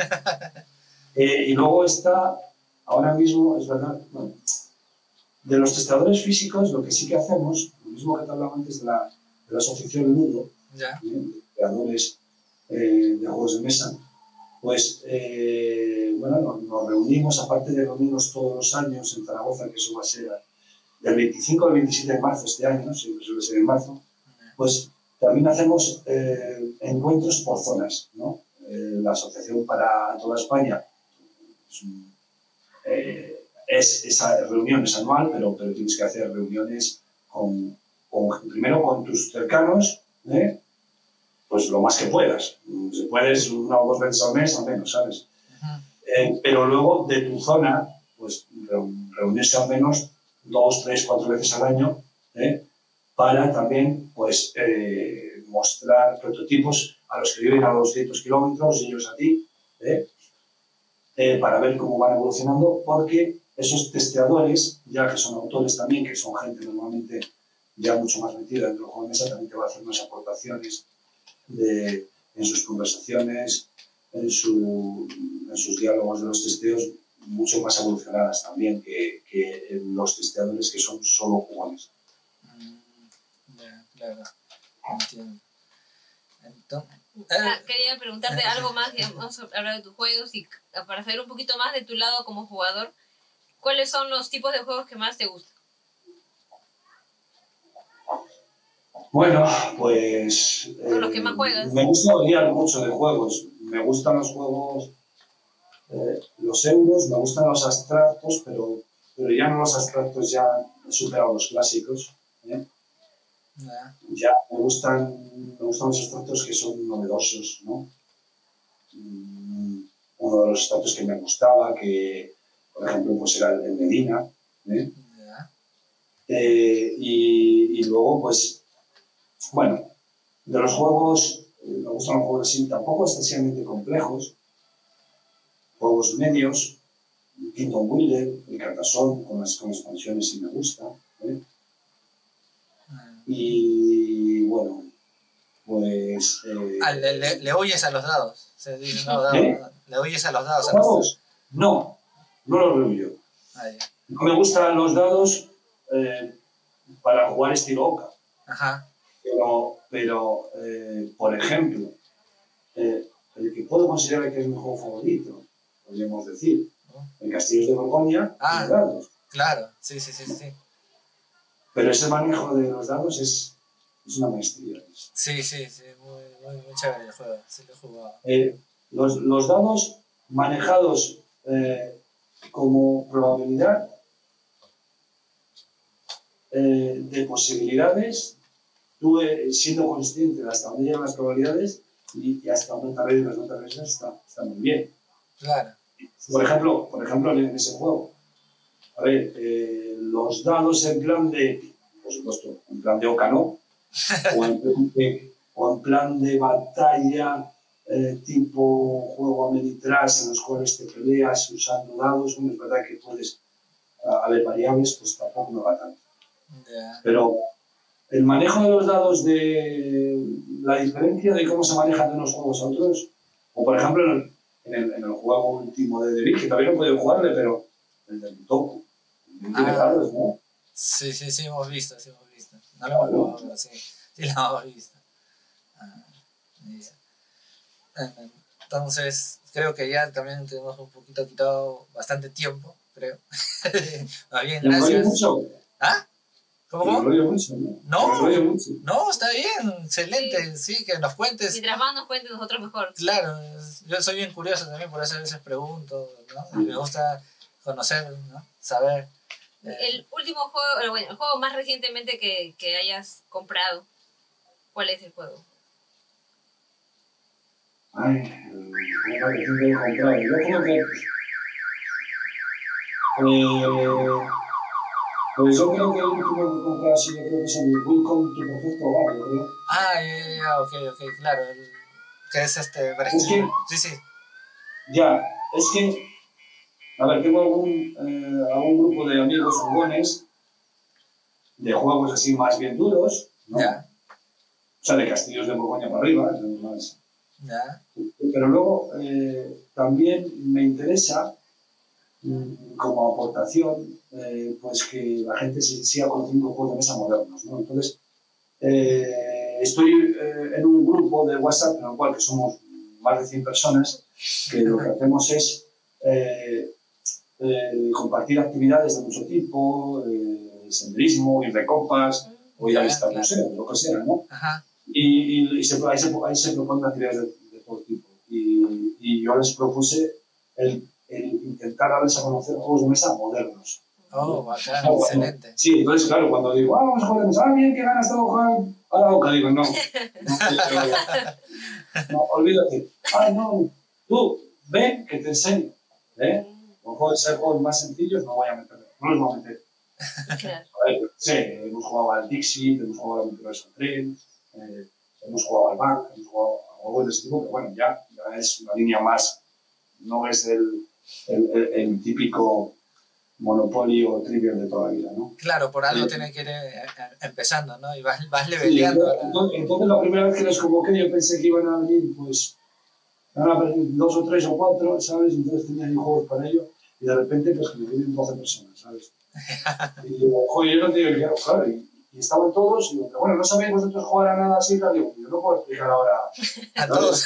eh, y luego está, ahora mismo, es verdad, bueno, de los testadores físicos, lo que sí que hacemos, lo mismo que te hablaba antes de la, de la asociación Ludo, Ya. ¿eh? De creadores eh, de juegos de mesa, pues eh, bueno, nos, nos reunimos, aparte de reunirnos todos los años en Zaragoza, que eso va a ser del veinticinco al veintisiete de marzo este año, siempre suele ser en marzo, pues también hacemos eh, encuentros por zonas, ¿no? Eh, la Asociación para toda España es, un, eh, es esa reunión es anual, pero, pero tienes que hacer reuniones con, con primero con tus cercanos, ¿eh? Pues lo más que puedas. Si puedes una o dos veces al mes, al menos, ¿sabes? Ujú. Eh, pero luego de tu zona, pues reunirse al menos dos, tres, cuatro veces al año, ¿eh? Para también pues, eh, mostrar prototipos a los que viven a doscientos kilómetros y ellos a ti, ¿eh? Eh, para ver cómo van evolucionando, porque esos testeadores, ya que son autores también, que son gente normalmente ya mucho más metida dentro del juego de mesa, también te va a hacer unas aportaciones de, en sus conversaciones, en, su, en sus diálogos de los testeos, mucho más evolucionadas también que, que los testeadores que son solo jugones. Mm, ya, claro. Entiendo. Entonces, Ah, eh, quería preguntarte algo más, ya vamos a hablar de tus juegos y para saber un poquito más de tu lado como jugador, ¿cuáles son los tipos de juegos que más te gustan? Bueno, pues... Son los que más juegas. Me gusta variar mucho de juegos. Me gustan los juegos, eh, los euros, me gustan los abstractos, pero, pero ya no los abstractos, ya he superado los clásicos. ¿eh? ya. Ya me gustan, me gustan los abstractos que son novedosos, ¿no? Mm, Uno de los abstractos que me gustaba, que por ejemplo pues era el de Medina, ¿eh? Ya. Eh, y, y luego pues, bueno, de los juegos, eh, me gustan los juegos así, tampoco excesivamente complejos, juegos medios, Kingdom Builder, el Carcassonne con las, con expansiones sí me gusta, ¿eh? Mm. Y bueno, pues... Eh, Ah, le, le, le huyes a los dados. Se dice, no, dados, ¿Eh? no. Le huyes a los dados. ¿Los a los- dados? No, no los veo yo. Ah, ya. No me gustan los dados eh, para jugar estilo Oca, Ajá. pero, pero eh, por ejemplo, eh, el que puedo considerar que es mi juego favorito, podríamos decir, el Castillos de Borgoña, Ah. los dados. Claro. Sí, sí, sí, sí. Pero ese manejo de los dados es, es una maestría. Sí, sí, sí, muy, muy, muy chévere el juego, sí lo he jugado. Eh, los, los dados manejados eh, como probabilidad eh, de posibilidades, tú eh, siendo consciente de hasta dónde llegan las probabilidades y, y hasta dónde te arriesgas, no te arriesgas, está, está muy bien. Claro. Por ejemplo, por ejemplo, en ese juego, a ver, eh, los dados en plan de, por supuesto, en plan de Ocano, o en plan de, o en plan de batalla, eh, tipo juego Ameritrash, en los cuales te peleas usando dados, bueno, es verdad que puedes a, a ver variables, pues tampoco me va tanto. Yeah. Pero el manejo de los dados, de la diferencia de cómo se manejan de unos juegos a otros, o por ejemplo en el, en el, en el juego último de The Big, que todavía no he podido jugarle, pero el del Toku, tiene Ah. dados, ¿no? Sí, sí, sí, hemos visto, sí, hemos visto. No lo hemos jugado, pero sí, sí lo hemos visto. Ah, dice. Entonces, creo que ya también tenemos un poquito quitado bastante tiempo, creo. Más bien, ¿Me enrollo gracias. mucho? ¿Ah? ¿Cómo? ¿Me cómo? enrollo mucho? ¿No? No. ¿Me enrollo mucho? No, está bien, excelente, sí, que nos cuentes. Mientras más nos cuenten nosotros mejor. Claro, yo soy bien curioso también, por eso a veces pregunto, ¿no? Y me gusta conocer, ¿no? Saber. Eh, El último juego, eh, bueno, el juego más recientemente que, que hayas comprado, ¿cuál es el juego? Ay, el juego que tengo que comprar. Yo creo que... Eh, pues yo creo que el último que compré así, yo creo que es el Welcome to Perfecto Hogar, yo creo. ah, ya, ya, ya, ok, ok, claro. El, que es este. Es que- Sí, sí. Ya, es que, a ver, tengo algún, eh, algún grupo de amigos jugones de juegos así más bien duros, ¿no? Ya, O sea, de castillos de Borgoña para arriba, es más. ya. Pero luego eh, también me interesa, mm, como aportación, eh, pues que la gente se siga conociendo juegos de mesa modernos, ¿no? Entonces, eh, estoy eh, en un grupo de WhatsApp en el cual que somos más de cien personas, que lo que hacemos es eh, eh, compartir actividades de mucho tipo, eh, senderismo, ir de copas, o ir a Ya, visitar claro. museos, lo que sea, ¿no? Ajá. Y, y, y se, ahí, se, ahí se proponen actividades de, de todo tipo. Y, y yo les propuse el, el intentar darles a conocer juegos de mesa modernos. Oh, bacán, Claro, excelente. Sí, entonces, claro, cuando digo, ah, vamos a jugar de mesa, ah, bien, qué ganas tengo de jugar a la boca, digo, no. No, no, olvídate. Ay, no, tú, ven, que te enseño. ¿Eh? Con juegos, ser juegos más sencillos, no voy a meter, no los voy a meter. Claro. A ver, sí, hemos jugado al Dixit, hemos jugado al Aventureros al Tren, eh, hemos jugado al Bank, hemos jugado a juegos de ese tipo, que bueno, ya, ya es una línea más, no es el, el, el, el típico Monopoly o Trivial de toda la vida, ¿no? Claro, por algo Sí. tiene que ir eh, eh, empezando, ¿no? Y vas, vas Sí, leveleando. la- entonces, entonces la primera vez que les convoqué yo pensé que iban a venir, pues, iban a venir dos o tres o cuatro, ¿sabes? Entonces tenía ahí juegos para ello, y de repente, pues, que me vienen doce personas, ¿sabes? Y digo, joder, yo no te digo, claro, claro, y, y estaban todos, y digo, bueno, ¿no sabéis vosotros jugar a nada así? Tal? Digo, yo no puedo explicar ahora. A todos.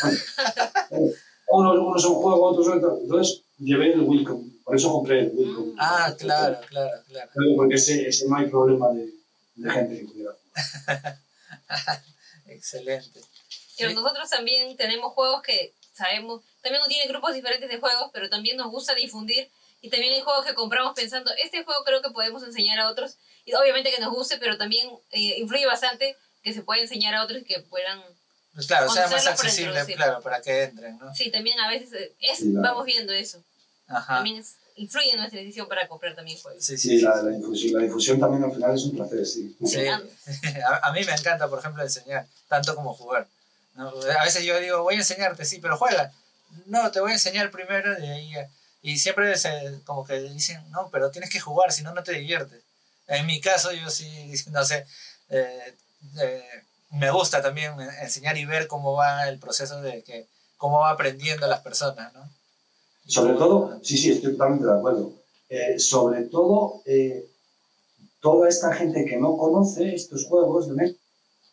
Unos, unos son juego, otros son tal. Entonces llevé el Welcome, por eso compré el Welcome. Ah, claro, claro, claro. Claro, porque ese, ese no hay problema de, de gente que pudiera jugar. Excelente. Pero Sí. nosotros también tenemos juegos que sabemos, también uno tiene grupos diferentes de juegos, pero también nos gusta difundir, y también hay juegos que compramos pensando, este juego creo que podemos enseñar a otros, y obviamente que nos guste, pero también eh, influye bastante que se pueda enseñar a otros y que puedan, Pues claro, sea más Conocerlo por accesible, introducir. claro, para que entren, ¿no? sí, también a veces eh, es, Sí, claro. vamos viendo eso, Ajá. también es, influye en nuestra decisión para comprar también juegos. Sí, Sí, sí, sí. la, la, difusión, la difusión también al final es un placer, sí. Sí. A, a mí me encanta, por ejemplo, enseñar, tanto como jugar, ¿no? A veces yo digo, voy a enseñarte, sí, pero juega. No, te voy a enseñar primero y ahí ya. Y siempre se, como que dicen, no, pero tienes que jugar, si no, no te diviertes. En mi caso, yo sí, no sé, eh, eh, me gusta también enseñar y ver cómo va el proceso de que, cómo va aprendiendo las personas, ¿no? Sobre todo, sí, sí, estoy totalmente de acuerdo. Eh, sobre todo, eh, toda esta gente que no conoce estos juegos de mesa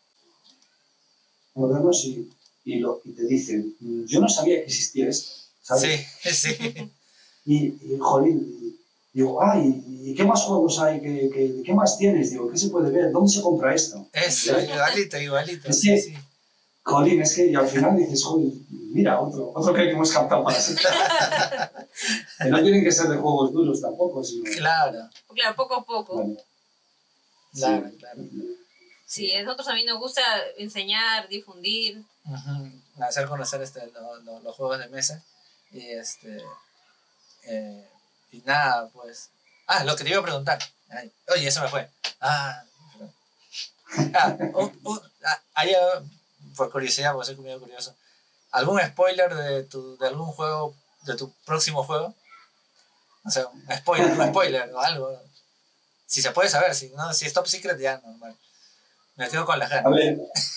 modernos y, y, lo, y te dicen, yo no sabía que existía esto, ¿sabes? Sí, sí. Y, y jolín, Digo, ay, ¿y qué más juegos hay? ¿Qué, qué, qué más tienes? Digo, ¿qué se puede ver? ¿Dónde se compra esto? Eso, igualito, igualito. Es Sí, que, sí. Colin, es que y al final dices, joder, mira, otro, otro que hemos captado para así. Que no tienen que ser de juegos duros tampoco, sino... Claro, Claro, poco a poco. Bueno, claro, sí. claro. Sí, a nosotros a mí nos gusta enseñar, difundir. Ujú. Hacer conocer este, lo- lo- los juegos de mesa. Y este. eh, y nada, pues. Ah, lo que te iba a preguntar. Ay, oye, eso me fue. Ah, perdón. Ah, un- un- ah, hay, ah, por curiosidad, porque soy medio curioso. ¿Algún spoiler de, tu, de algún juego, de tu próximo juego? O sea, un spoiler, un spoiler o algo. Si se puede saber, si no, si es top secret ya normal. Me quedo con la A ganas. ver,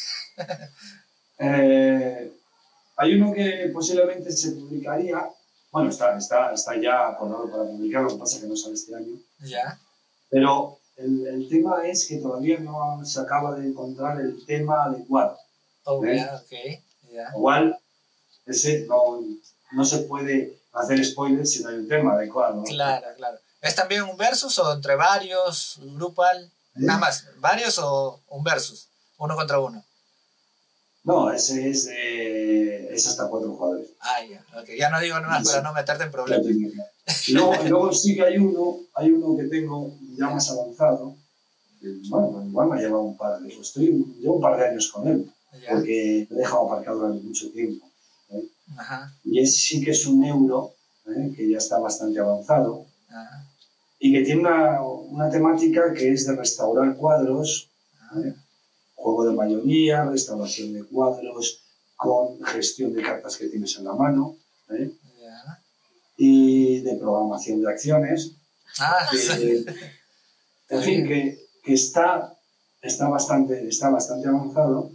eh, hay uno que posiblemente se publicaría, bueno, está, está, está ya acordado para publicar, lo que pasa es que no sale este año, ¿Ya? pero el, el tema es que todavía no se acaba de encontrar el tema adecuado. Oh, ¿Eh? ya, ok. Ya. Igual, ese no, no se puede hacer spoilers si no hay un tema adecuado, ¿no? Claro, claro. ¿Es también un versus o entre varios, grupal? Nada más, ¿varios o un versus? Uno contra uno. No, ese es, eh, es hasta cuatro jugadores. Ah, ya, ok. Ya no digo nada Sí. para no meterte en problemas. Y luego, y luego sí que hay uno, hay uno que tengo ya más avanzado. Que, bueno, igual me ha llevado un par de, estoy, llevo un par de años con él, Ya. porque lo he dejado aparcado durante mucho tiempo. ¿eh? Ajá. Y es, sí que es un euro, ¿eh? Que ya está bastante avanzado, Ajá. y que tiene una, una temática que es de restaurar cuadros, ¿eh? Juego de mayoría, restauración de cuadros, con gestión de cartas que tienes en la mano, ¿eh? Ya. Y de programación de acciones. Ah, Que, en fin, que, que está, está, bastante, está bastante avanzado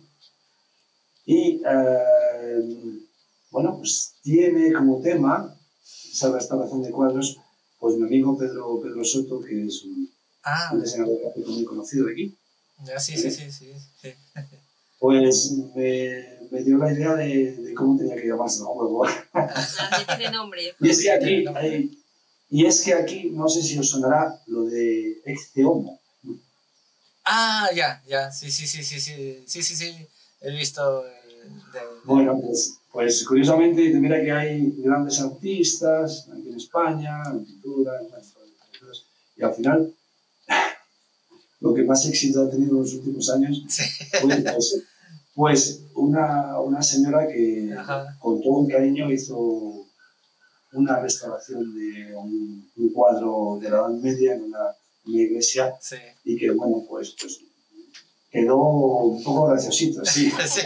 y, eh, bueno, pues tiene como tema esa restauración de cuadros, pues mi amigo Pedro, Pedro Soto, que es un, ah, un diseñador gráfico muy conocido de aquí, ya, sí, sí, sí, sí, sí. pues me, me dio la idea de, de cómo tenía que llamarse el juego. Ah, ya tiene nombre. Y es que aquí, hay, y es que aquí, no sé si os sonará lo de Exceomo. Ah, ya, ya, sí, sí, sí, sí, sí, sí, sí, sí, he visto el de, de- Bueno, pues, pues curiosamente, mira que hay grandes artistas aquí en España, en pintura, en pinturas, y al final, lo que más éxito ha tenido en los últimos años sí. fue pues, pues una, una señora que Ajá. con todo el cariño hizo una restauración de un, un cuadro de la Edad Media en una, una iglesia Sí. y que, bueno, pues, pues quedó un poco graciosito, sí. Sí.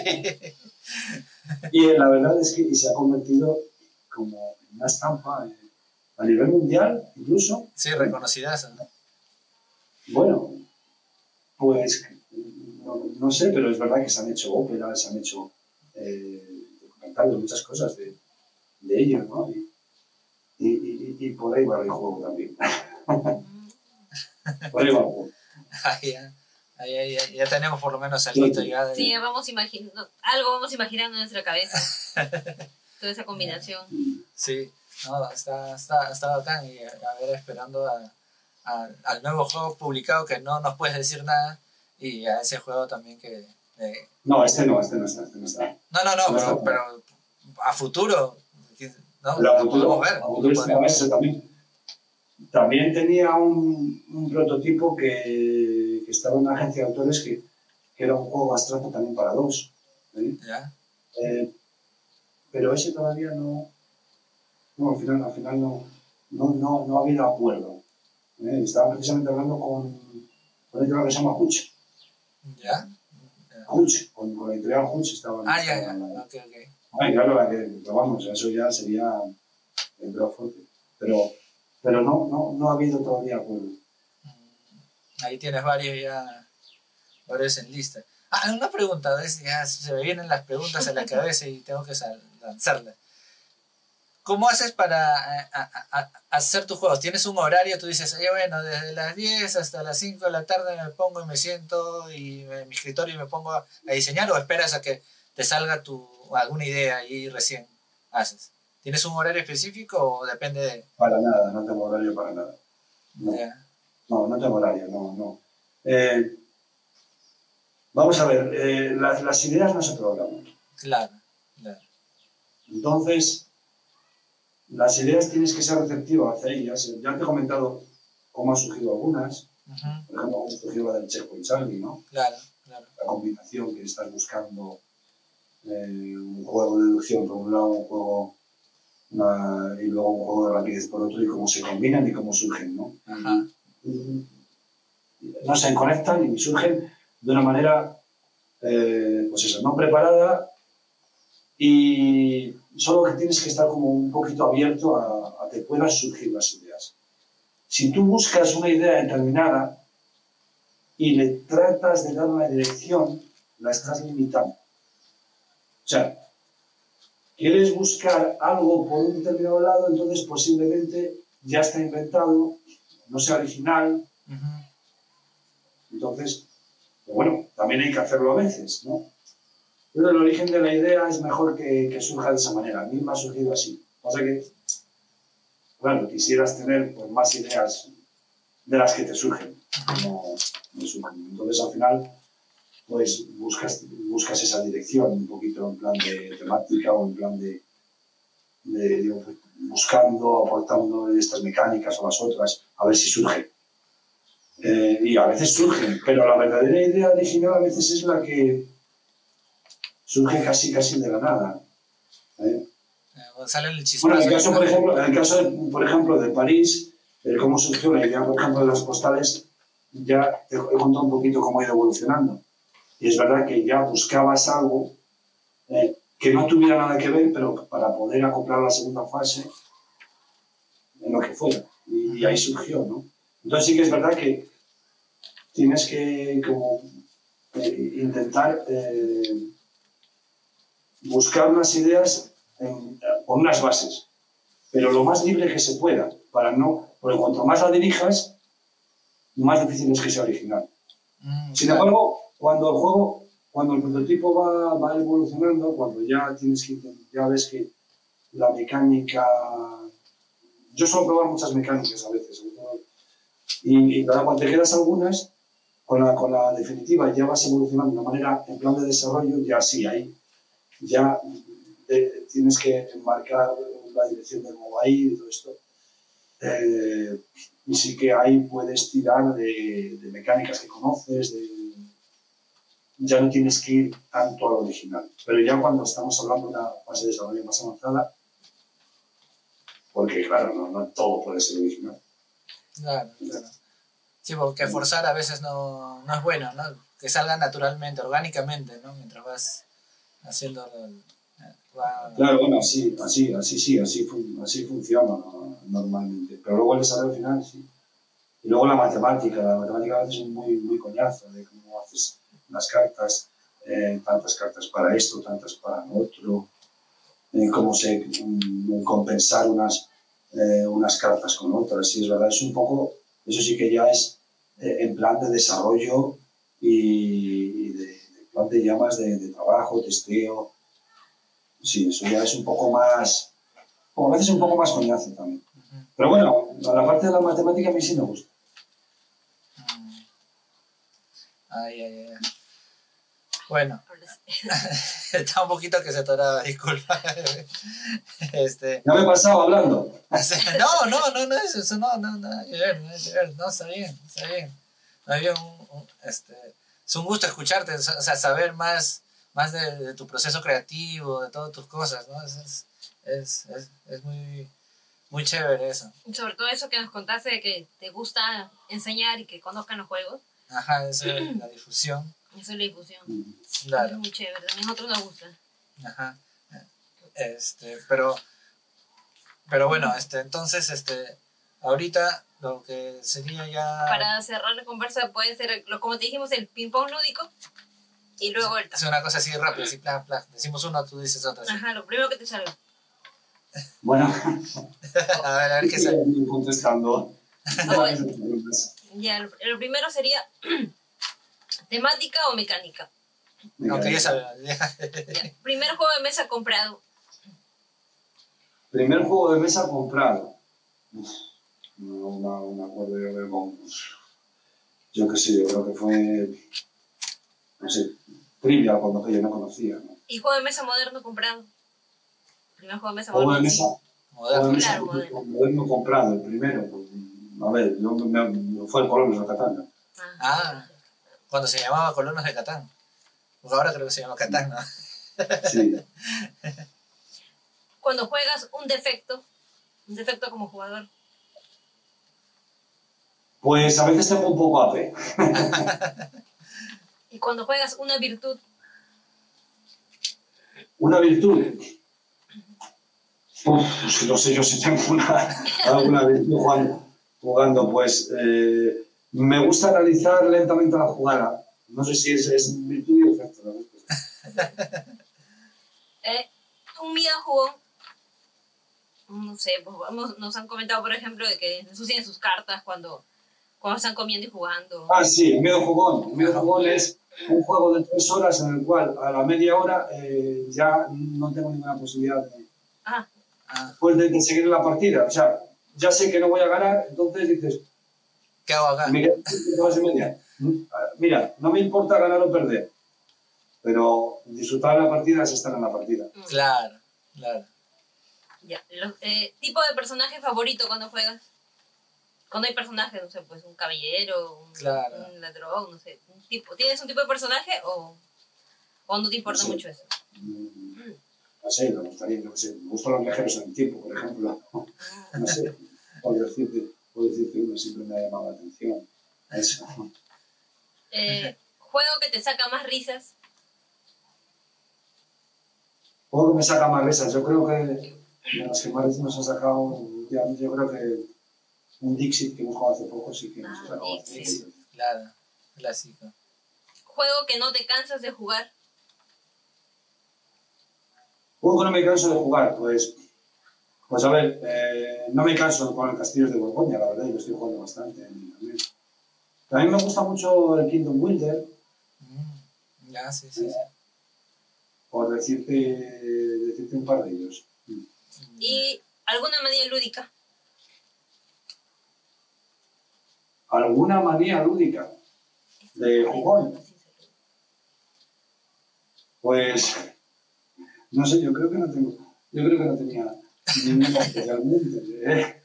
Y la verdad es que y se ha convertido como en una estampa eh, a nivel mundial, incluso. Sí, reconocidas, ¿no? Bueno, pues no, no sé, pero es verdad que se han hecho óperas, se han hecho eh, documentales, muchas cosas de, de ello, ¿no? Y, y, y, y por ahí va el juego también. Por ahí va el juego. Ahí ya, ahí, ahí, ahí, ya tenemos por lo menos el hito ya de... Sí, ya vamos imaginando, algo vamos imaginando en nuestra cabeza. Toda esa combinación. Sí, no, está, está, está bacán y a, a ver, esperando a, a, al nuevo juego publicado que no nos puedes decir nada y a ese juego también que... eh, No, este no, este no está, este no está. no, no, no, No pero, está. pero a futuro, ¿no? Pero a Lo futuro, podemos ver. a futuro lo está podemos- ese también. También tenía un, un prototipo que, que estaba en una agencia de autores que, que era un juego abstracto también para dos. ¿eh? Ya, Eh, pero ese todavía no, no, al final, al final no, no, no, no ha habido acuerdo. ¿eh? Estaba precisamente hablando con, con un editorial que se llama Hutch. ya. Hutch, con, con la editorial Hutch estaban. Ah, ya, ya, estaban hablando. ok, ok. Ay, claro, la que, pero vamos, eso ya sería el drop fuerte. Pero, pero no, no, no ha habido todavía acuerdo. Mm, Ahí tienes varios ya, varios en lista. Ah, una pregunta, ¿ves? Ya se me vienen las preguntas a la cabeza y tengo que sal- lanzarlas. ¿Cómo haces para eh, a- a- a- hacer tus juegos? ¿Tienes un horario? Tú dices, oye, bueno, desde las diez hasta las cinco de la tarde me pongo y me siento y me- en mi escritorio y me pongo a, a diseñar, o esperas a que te salga tu, alguna idea y recién haces? ¿Tienes un horario específico o depende de...? Para nada, no tengo horario para nada. No, Ya. no, no tengo horario, no, no. Eh, vamos a ver, eh, las, las ideas no se programan. Claro, claro. Entonces, las ideas tienes que ser receptivo hacia ellas. Ya te he comentado cómo han surgido algunas. Ujú. Por ejemplo, cómo surgió la del Checkpoint Charlie, ¿no? Claro, claro. La combinación que estás buscando, eh, un juego de deducción por un lado, un juego una, y luego un juego de rapidez por otro, y cómo se combinan y cómo surgen, ¿no? Ajá. Y, no se conectan y surgen de una manera, eh, pues eso, no preparada, y solo que tienes que estar como un poquito abierto a, a que puedan surgir las ideas. Si tú buscas una idea determinada y le tratas de dar una dirección, la estás limitando. O sea, quieres buscar algo por un determinado lado, entonces posiblemente ya está inventado, no sea original. Ujú. Entonces, pues bueno, también hay que hacerlo a veces, ¿no? Pero el origen de la idea es mejor que, que surja de esa manera. A mí me ha surgido así. O sea que, claro, quisieras tener pues, más ideas de las que te surgen, como me surgen. Entonces, al final, pues buscas, buscas esa dirección, un poquito en plan de temática o en plan de, de digo, pues, buscando, aportando estas mecánicas o las otras, a ver si surge. Eh, y a veces surgen, pero la verdadera idea original a veces es la que surge casi, casi de la nada. ¿eh? Eh, Sale el Bueno, en chispazo. el caso, por ejemplo, en el caso de, por ejemplo, de París, eh, cómo surgió la idea, por ejemplo, de las postales, ya te he contado un poquito cómo ha ido evolucionando. Y es verdad que ya buscabas algo eh, que no tuviera nada que ver, pero para poder acoplar la segunda fase en lo que fuera. Y, y ahí surgió, ¿no? Entonces sí que es verdad que tienes que como, eh, intentar eh, buscar unas ideas en, con unas bases, pero lo más libre que se pueda, para no, porque cuanto más la dirijas, más difícil es que sea original. Mm, Sin claro. embargo, cuando el juego, cuando el prototipo va, va evolucionando, cuando ya tienes que, ya ves que la mecánica, yo suelo probar muchas mecánicas a veces, y, y cuando te quedas algunas, con la, con la definitiva ya vas evolucionando de una manera, en plan de desarrollo, ya sí, ahí ya de, tienes que enmarcar la dirección de cómo va a ir y todo esto. Eh, y sí que ahí puedes tirar de, de mecánicas que conoces, de, ya no tienes que ir tanto al original. Pero ya cuando estamos hablando de una fase de desarrollo más avanzada, porque claro, no, no todo puede ser original. Claro, claro. Sí, porque forzar a veces no, no es bueno, ¿no? Que salga naturalmente, orgánicamente, ¿no? Mientras vas haciendo... Va... Claro, bueno, así, así, así sí, así, fun así funciona, ¿no? Normalmente. Pero luego el desarrollo final, sí. Y luego la matemática, la matemática a veces es muy, muy coñazo, de cómo haces las cartas, eh, tantas cartas para esto, tantas para lo otro, eh, cómo se um, compensar unas, eh, unas cartas con otras. Sí, es verdad, es un poco, eso sí que ya es eh, en plan de desarrollo y, y de, de plan de llamas de, de trabajo, testeo. Sí, eso ya es un poco más, o a veces un poco más coñazo también. Uh-huh. Pero bueno, la parte de la matemática a mí sí me gusta. Mm. Ay, ay, ay. Bueno, está un poquito que se atoraba, disculpa. este... ¿Ya me he pasado hablando? No, no, no, no es eso, no, no, nada que ver, nada que ver, no, está bien, está bien. Había un, un, este, es un gusto escucharte, o sea, saber más, más de, de tu proceso creativo, de todas tus cosas, ¿no? Es, es, es, es, es muy, muy chévere eso. Sobre todo eso que nos contaste de que te gusta enseñar y que conozcan los juegos. Ajá, eso es la difusión. Eso es la difusión. Claro. Es muy chévere, también a nosotros nos gusta. Ajá. Este, pero, pero bueno, este, entonces, este, ahorita lo que sería ya... Para cerrar la conversa puede ser, como te dijimos, el ping-pong lúdico y luego el... Es una cosa así rápida, así, plan, plan. Decimos uno, tú dices otra. ¿Sí? Ajá, lo primero que te salga. Bueno, a ver, a ver qué sale. Contestando. Ya, lo, lo primero sería temática o mecánica. Aunque ya sabemos. Primer juego de mesa comprado. Primer juego de mesa comprado. Uf. No, no me acuerdo yo de con... Yo qué sé, yo creo que fue... No sé, Trivial cuando yo no conocía, ¿no? ¿Y juego de mesa moderno comprado? ¿Primer juego de mesa Juego de moderno? mesa, Moderno. juego de mesa Claro, moderno. moderno comprado, el primero. Pues, a ver, yo me, me fue el Colonos de Catán. Ah, Ah, cuando se llamaba Colonos de Catán. Porque ahora creo que se llama Catán, ¿no? Sí. Cuando juegas un defecto, un defecto como jugador. Pues a veces tengo un poco A P. Y cuando juegas una virtud. Una virtud. Uf, pues no sé yo si tengo una, alguna virtud jugando. jugando pues eh, me gusta analizar lentamente la jugada. No sé si es, es virtud y defecto. ¿No? Eh, un videojuego, no sé, pues vamos, nos han comentado, por ejemplo, de que ensucian sus cartas cuando, cuando están comiendo y jugando. Ah, sí, el medio jugón. El medio jugón es un juego de tres horas en el cual a la media hora eh, ya no tengo ninguna posibilidad de, Ah, Ah, pues de, de seguir la partida. O sea, ya sé que no voy a ganar, entonces dices, ¿qué hago acá? me quedo tres horas y media. Mira, no me importa ganar o perder, pero disfrutar la partida es estar en la partida. mm, Claro, claro. ya. Los, eh, ¿tipo de personaje favorito cuando juegas? Cuando hay personajes, no sé, pues un caballero, un, Claro. un ladrón, no sé. Un tipo, ¿tienes un tipo de personaje o, o no te importa No sé. mucho eso? Mm, No sé, me gustaría, no sé, me gustan los viajeros en el tiempo, por ejemplo. No sé, por decirte, por decirte uno, siempre me ha llamado la atención. Eso. Eh, ¿Juego que te saca más risas? Juego que me saca más risas. Yo creo que de los que más risas nos ha sacado últimamente, yo creo que un Dixit que hemos jugado hace poco sí que nos ha Ah, sacado Dixit. bastante risas. Claro, clásico. ¿Juego que no te cansas de jugar? Juego que no me canso de jugar, pues, pues a ver, eh, no me canso con el Castillos de Borgoña, la verdad, yo estoy jugando bastante. También. También me gusta mucho el Kingdom Winter, Mm, ya, sí, sí, sí. por decirte, decirte un par de ellos. ¿Y alguna manía lúdica? ¿Alguna manía lúdica de jugón? Pues, no sé, yo creo que no tengo, yo creo que no tenía ninguna especialmente. ¿eh?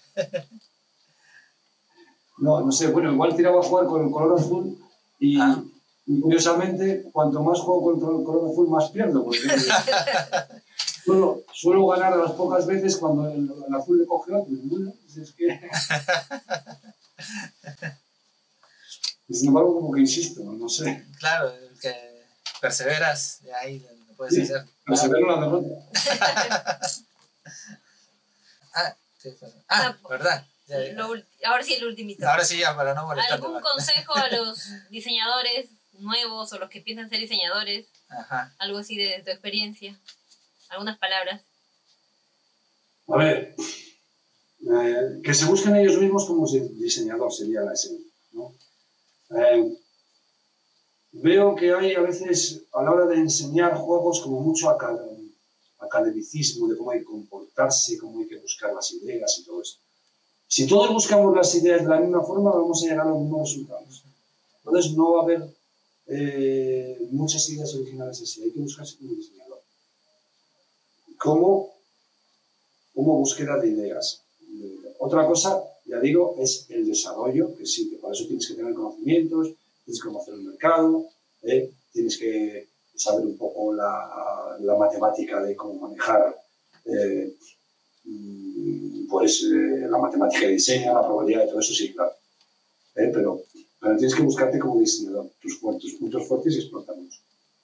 No, no sé, bueno, igual tiraba a jugar con el color azul y, Ah. y curiosamente, cuanto más juego con el color azul, más pierdo, porque suelo, suelo ganar las pocas veces cuando el, el azul le coge otro. Bueno, pues es que... Y sin embargo, como que insisto, no sé. Claro, el que perseveras, de ahí lo puedes Sí, hacer. persevero en la derrota. Ah, sí, pues, ah, ¿verdad? Ya, ya. Lo ul- ahora sí el ultimito. Ahora sí, ya, para no molestarte ¿Algún más. consejo a los diseñadores nuevos o los que piensan ser diseñadores? Ajá. Algo así de, de tu experiencia. Algunas palabras. A ver, eh, que se busquen ellos mismos como diseñador sería la esencia, ¿no? Eh, veo que hay a veces, a la hora de enseñar juegos, como mucho acad- academicismo de cómo hay que comportarse, cómo hay que buscar las ideas y todo eso. Si todos buscamos las ideas de la misma forma, vamos a llegar a los mismos resultados. Entonces no va a haber eh, muchas ideas originales así, hay que buscarse como diseñador. Como, como búsqueda de ideas. Otra cosa, ya digo, es el desarrollo, que sí, que para eso tienes que tener conocimientos, tienes que conocer el mercado, ¿eh? Tienes que saber un poco la, la matemática de cómo manejar eh, pues eh, la matemática de diseño, la probabilidad y todo eso, sí, claro. ¿Eh? Pero, pero tienes que buscarte como diseñador, tus, tus puntos fuertes y explotarlos.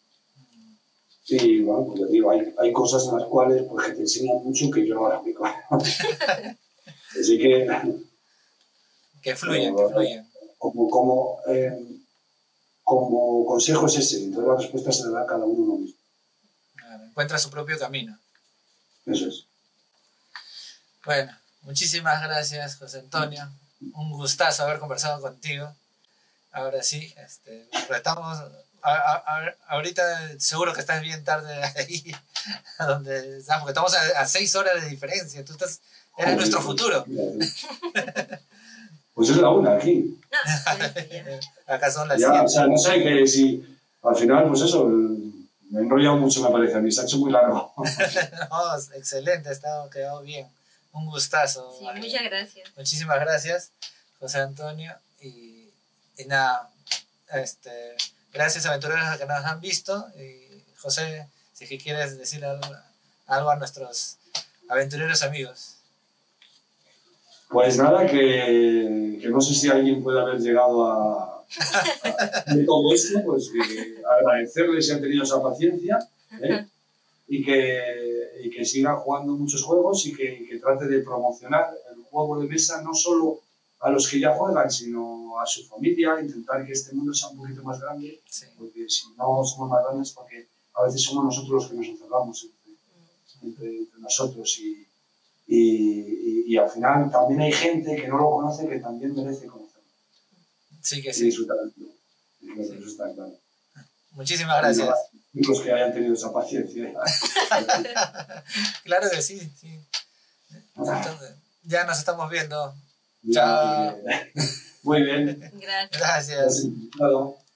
Y bueno, pues ya digo, hay, hay cosas en las cuales pues, que te enseñan mucho que yo no las aplico. Así que... Que fluyan, que fluyan. Como, como, eh, como consejo es ese, entonces la respuesta se la da a cada uno mismo. Claro, encuentra su propio camino. Eso es. Bueno, muchísimas gracias, José Antonio. Un gustazo haber conversado contigo. Ahora sí, este, estamos... A, a, a, ahorita seguro que estás bien tarde ahí, a donde estamos, porque estamos a, a seis horas de diferencia. Tú estás Eres nuestro futuro. Pues es la una aquí. Acá son las Ya, siete. o sea, no sé que si al final, pues eso, me he enrollado mucho, me parece a mí, se ha hecho muy largo. No, excelente, ha estado, quedado bien. Un gustazo. Sí, María. muchas gracias. Muchísimas gracias, José Antonio. Y, y nada, este, gracias aventureros que nos han visto. Y José, si es que quieres decir algo, algo a nuestros aventureros amigos. Pues nada, que, que no sé si alguien puede haber llegado a, a de todo esto, pues que agradecerles si han tenido esa paciencia, ¿eh? y, que, y que sigan jugando muchos juegos y que, que trate de promocionar el juego de mesa no solo a los que ya juegan, sino a su familia, intentar que este mundo sea un poquito más grande, Sí. porque si no somos más grandes, porque a veces somos nosotros los que nos encerramos entre, entre, entre nosotros y, y, y, y al final también hay gente que no lo conoce que también merece conocerlo Sí que y sí. disfrutar del juego. Y creo que eso está claro. Muchísimas gracias. Y los que hayan tenido esa paciencia. Claro que sí, sí. Entonces, ya nos estamos viendo. Ya, Chao. Muy bien. Gracias. Gracias. Gracias. Claro.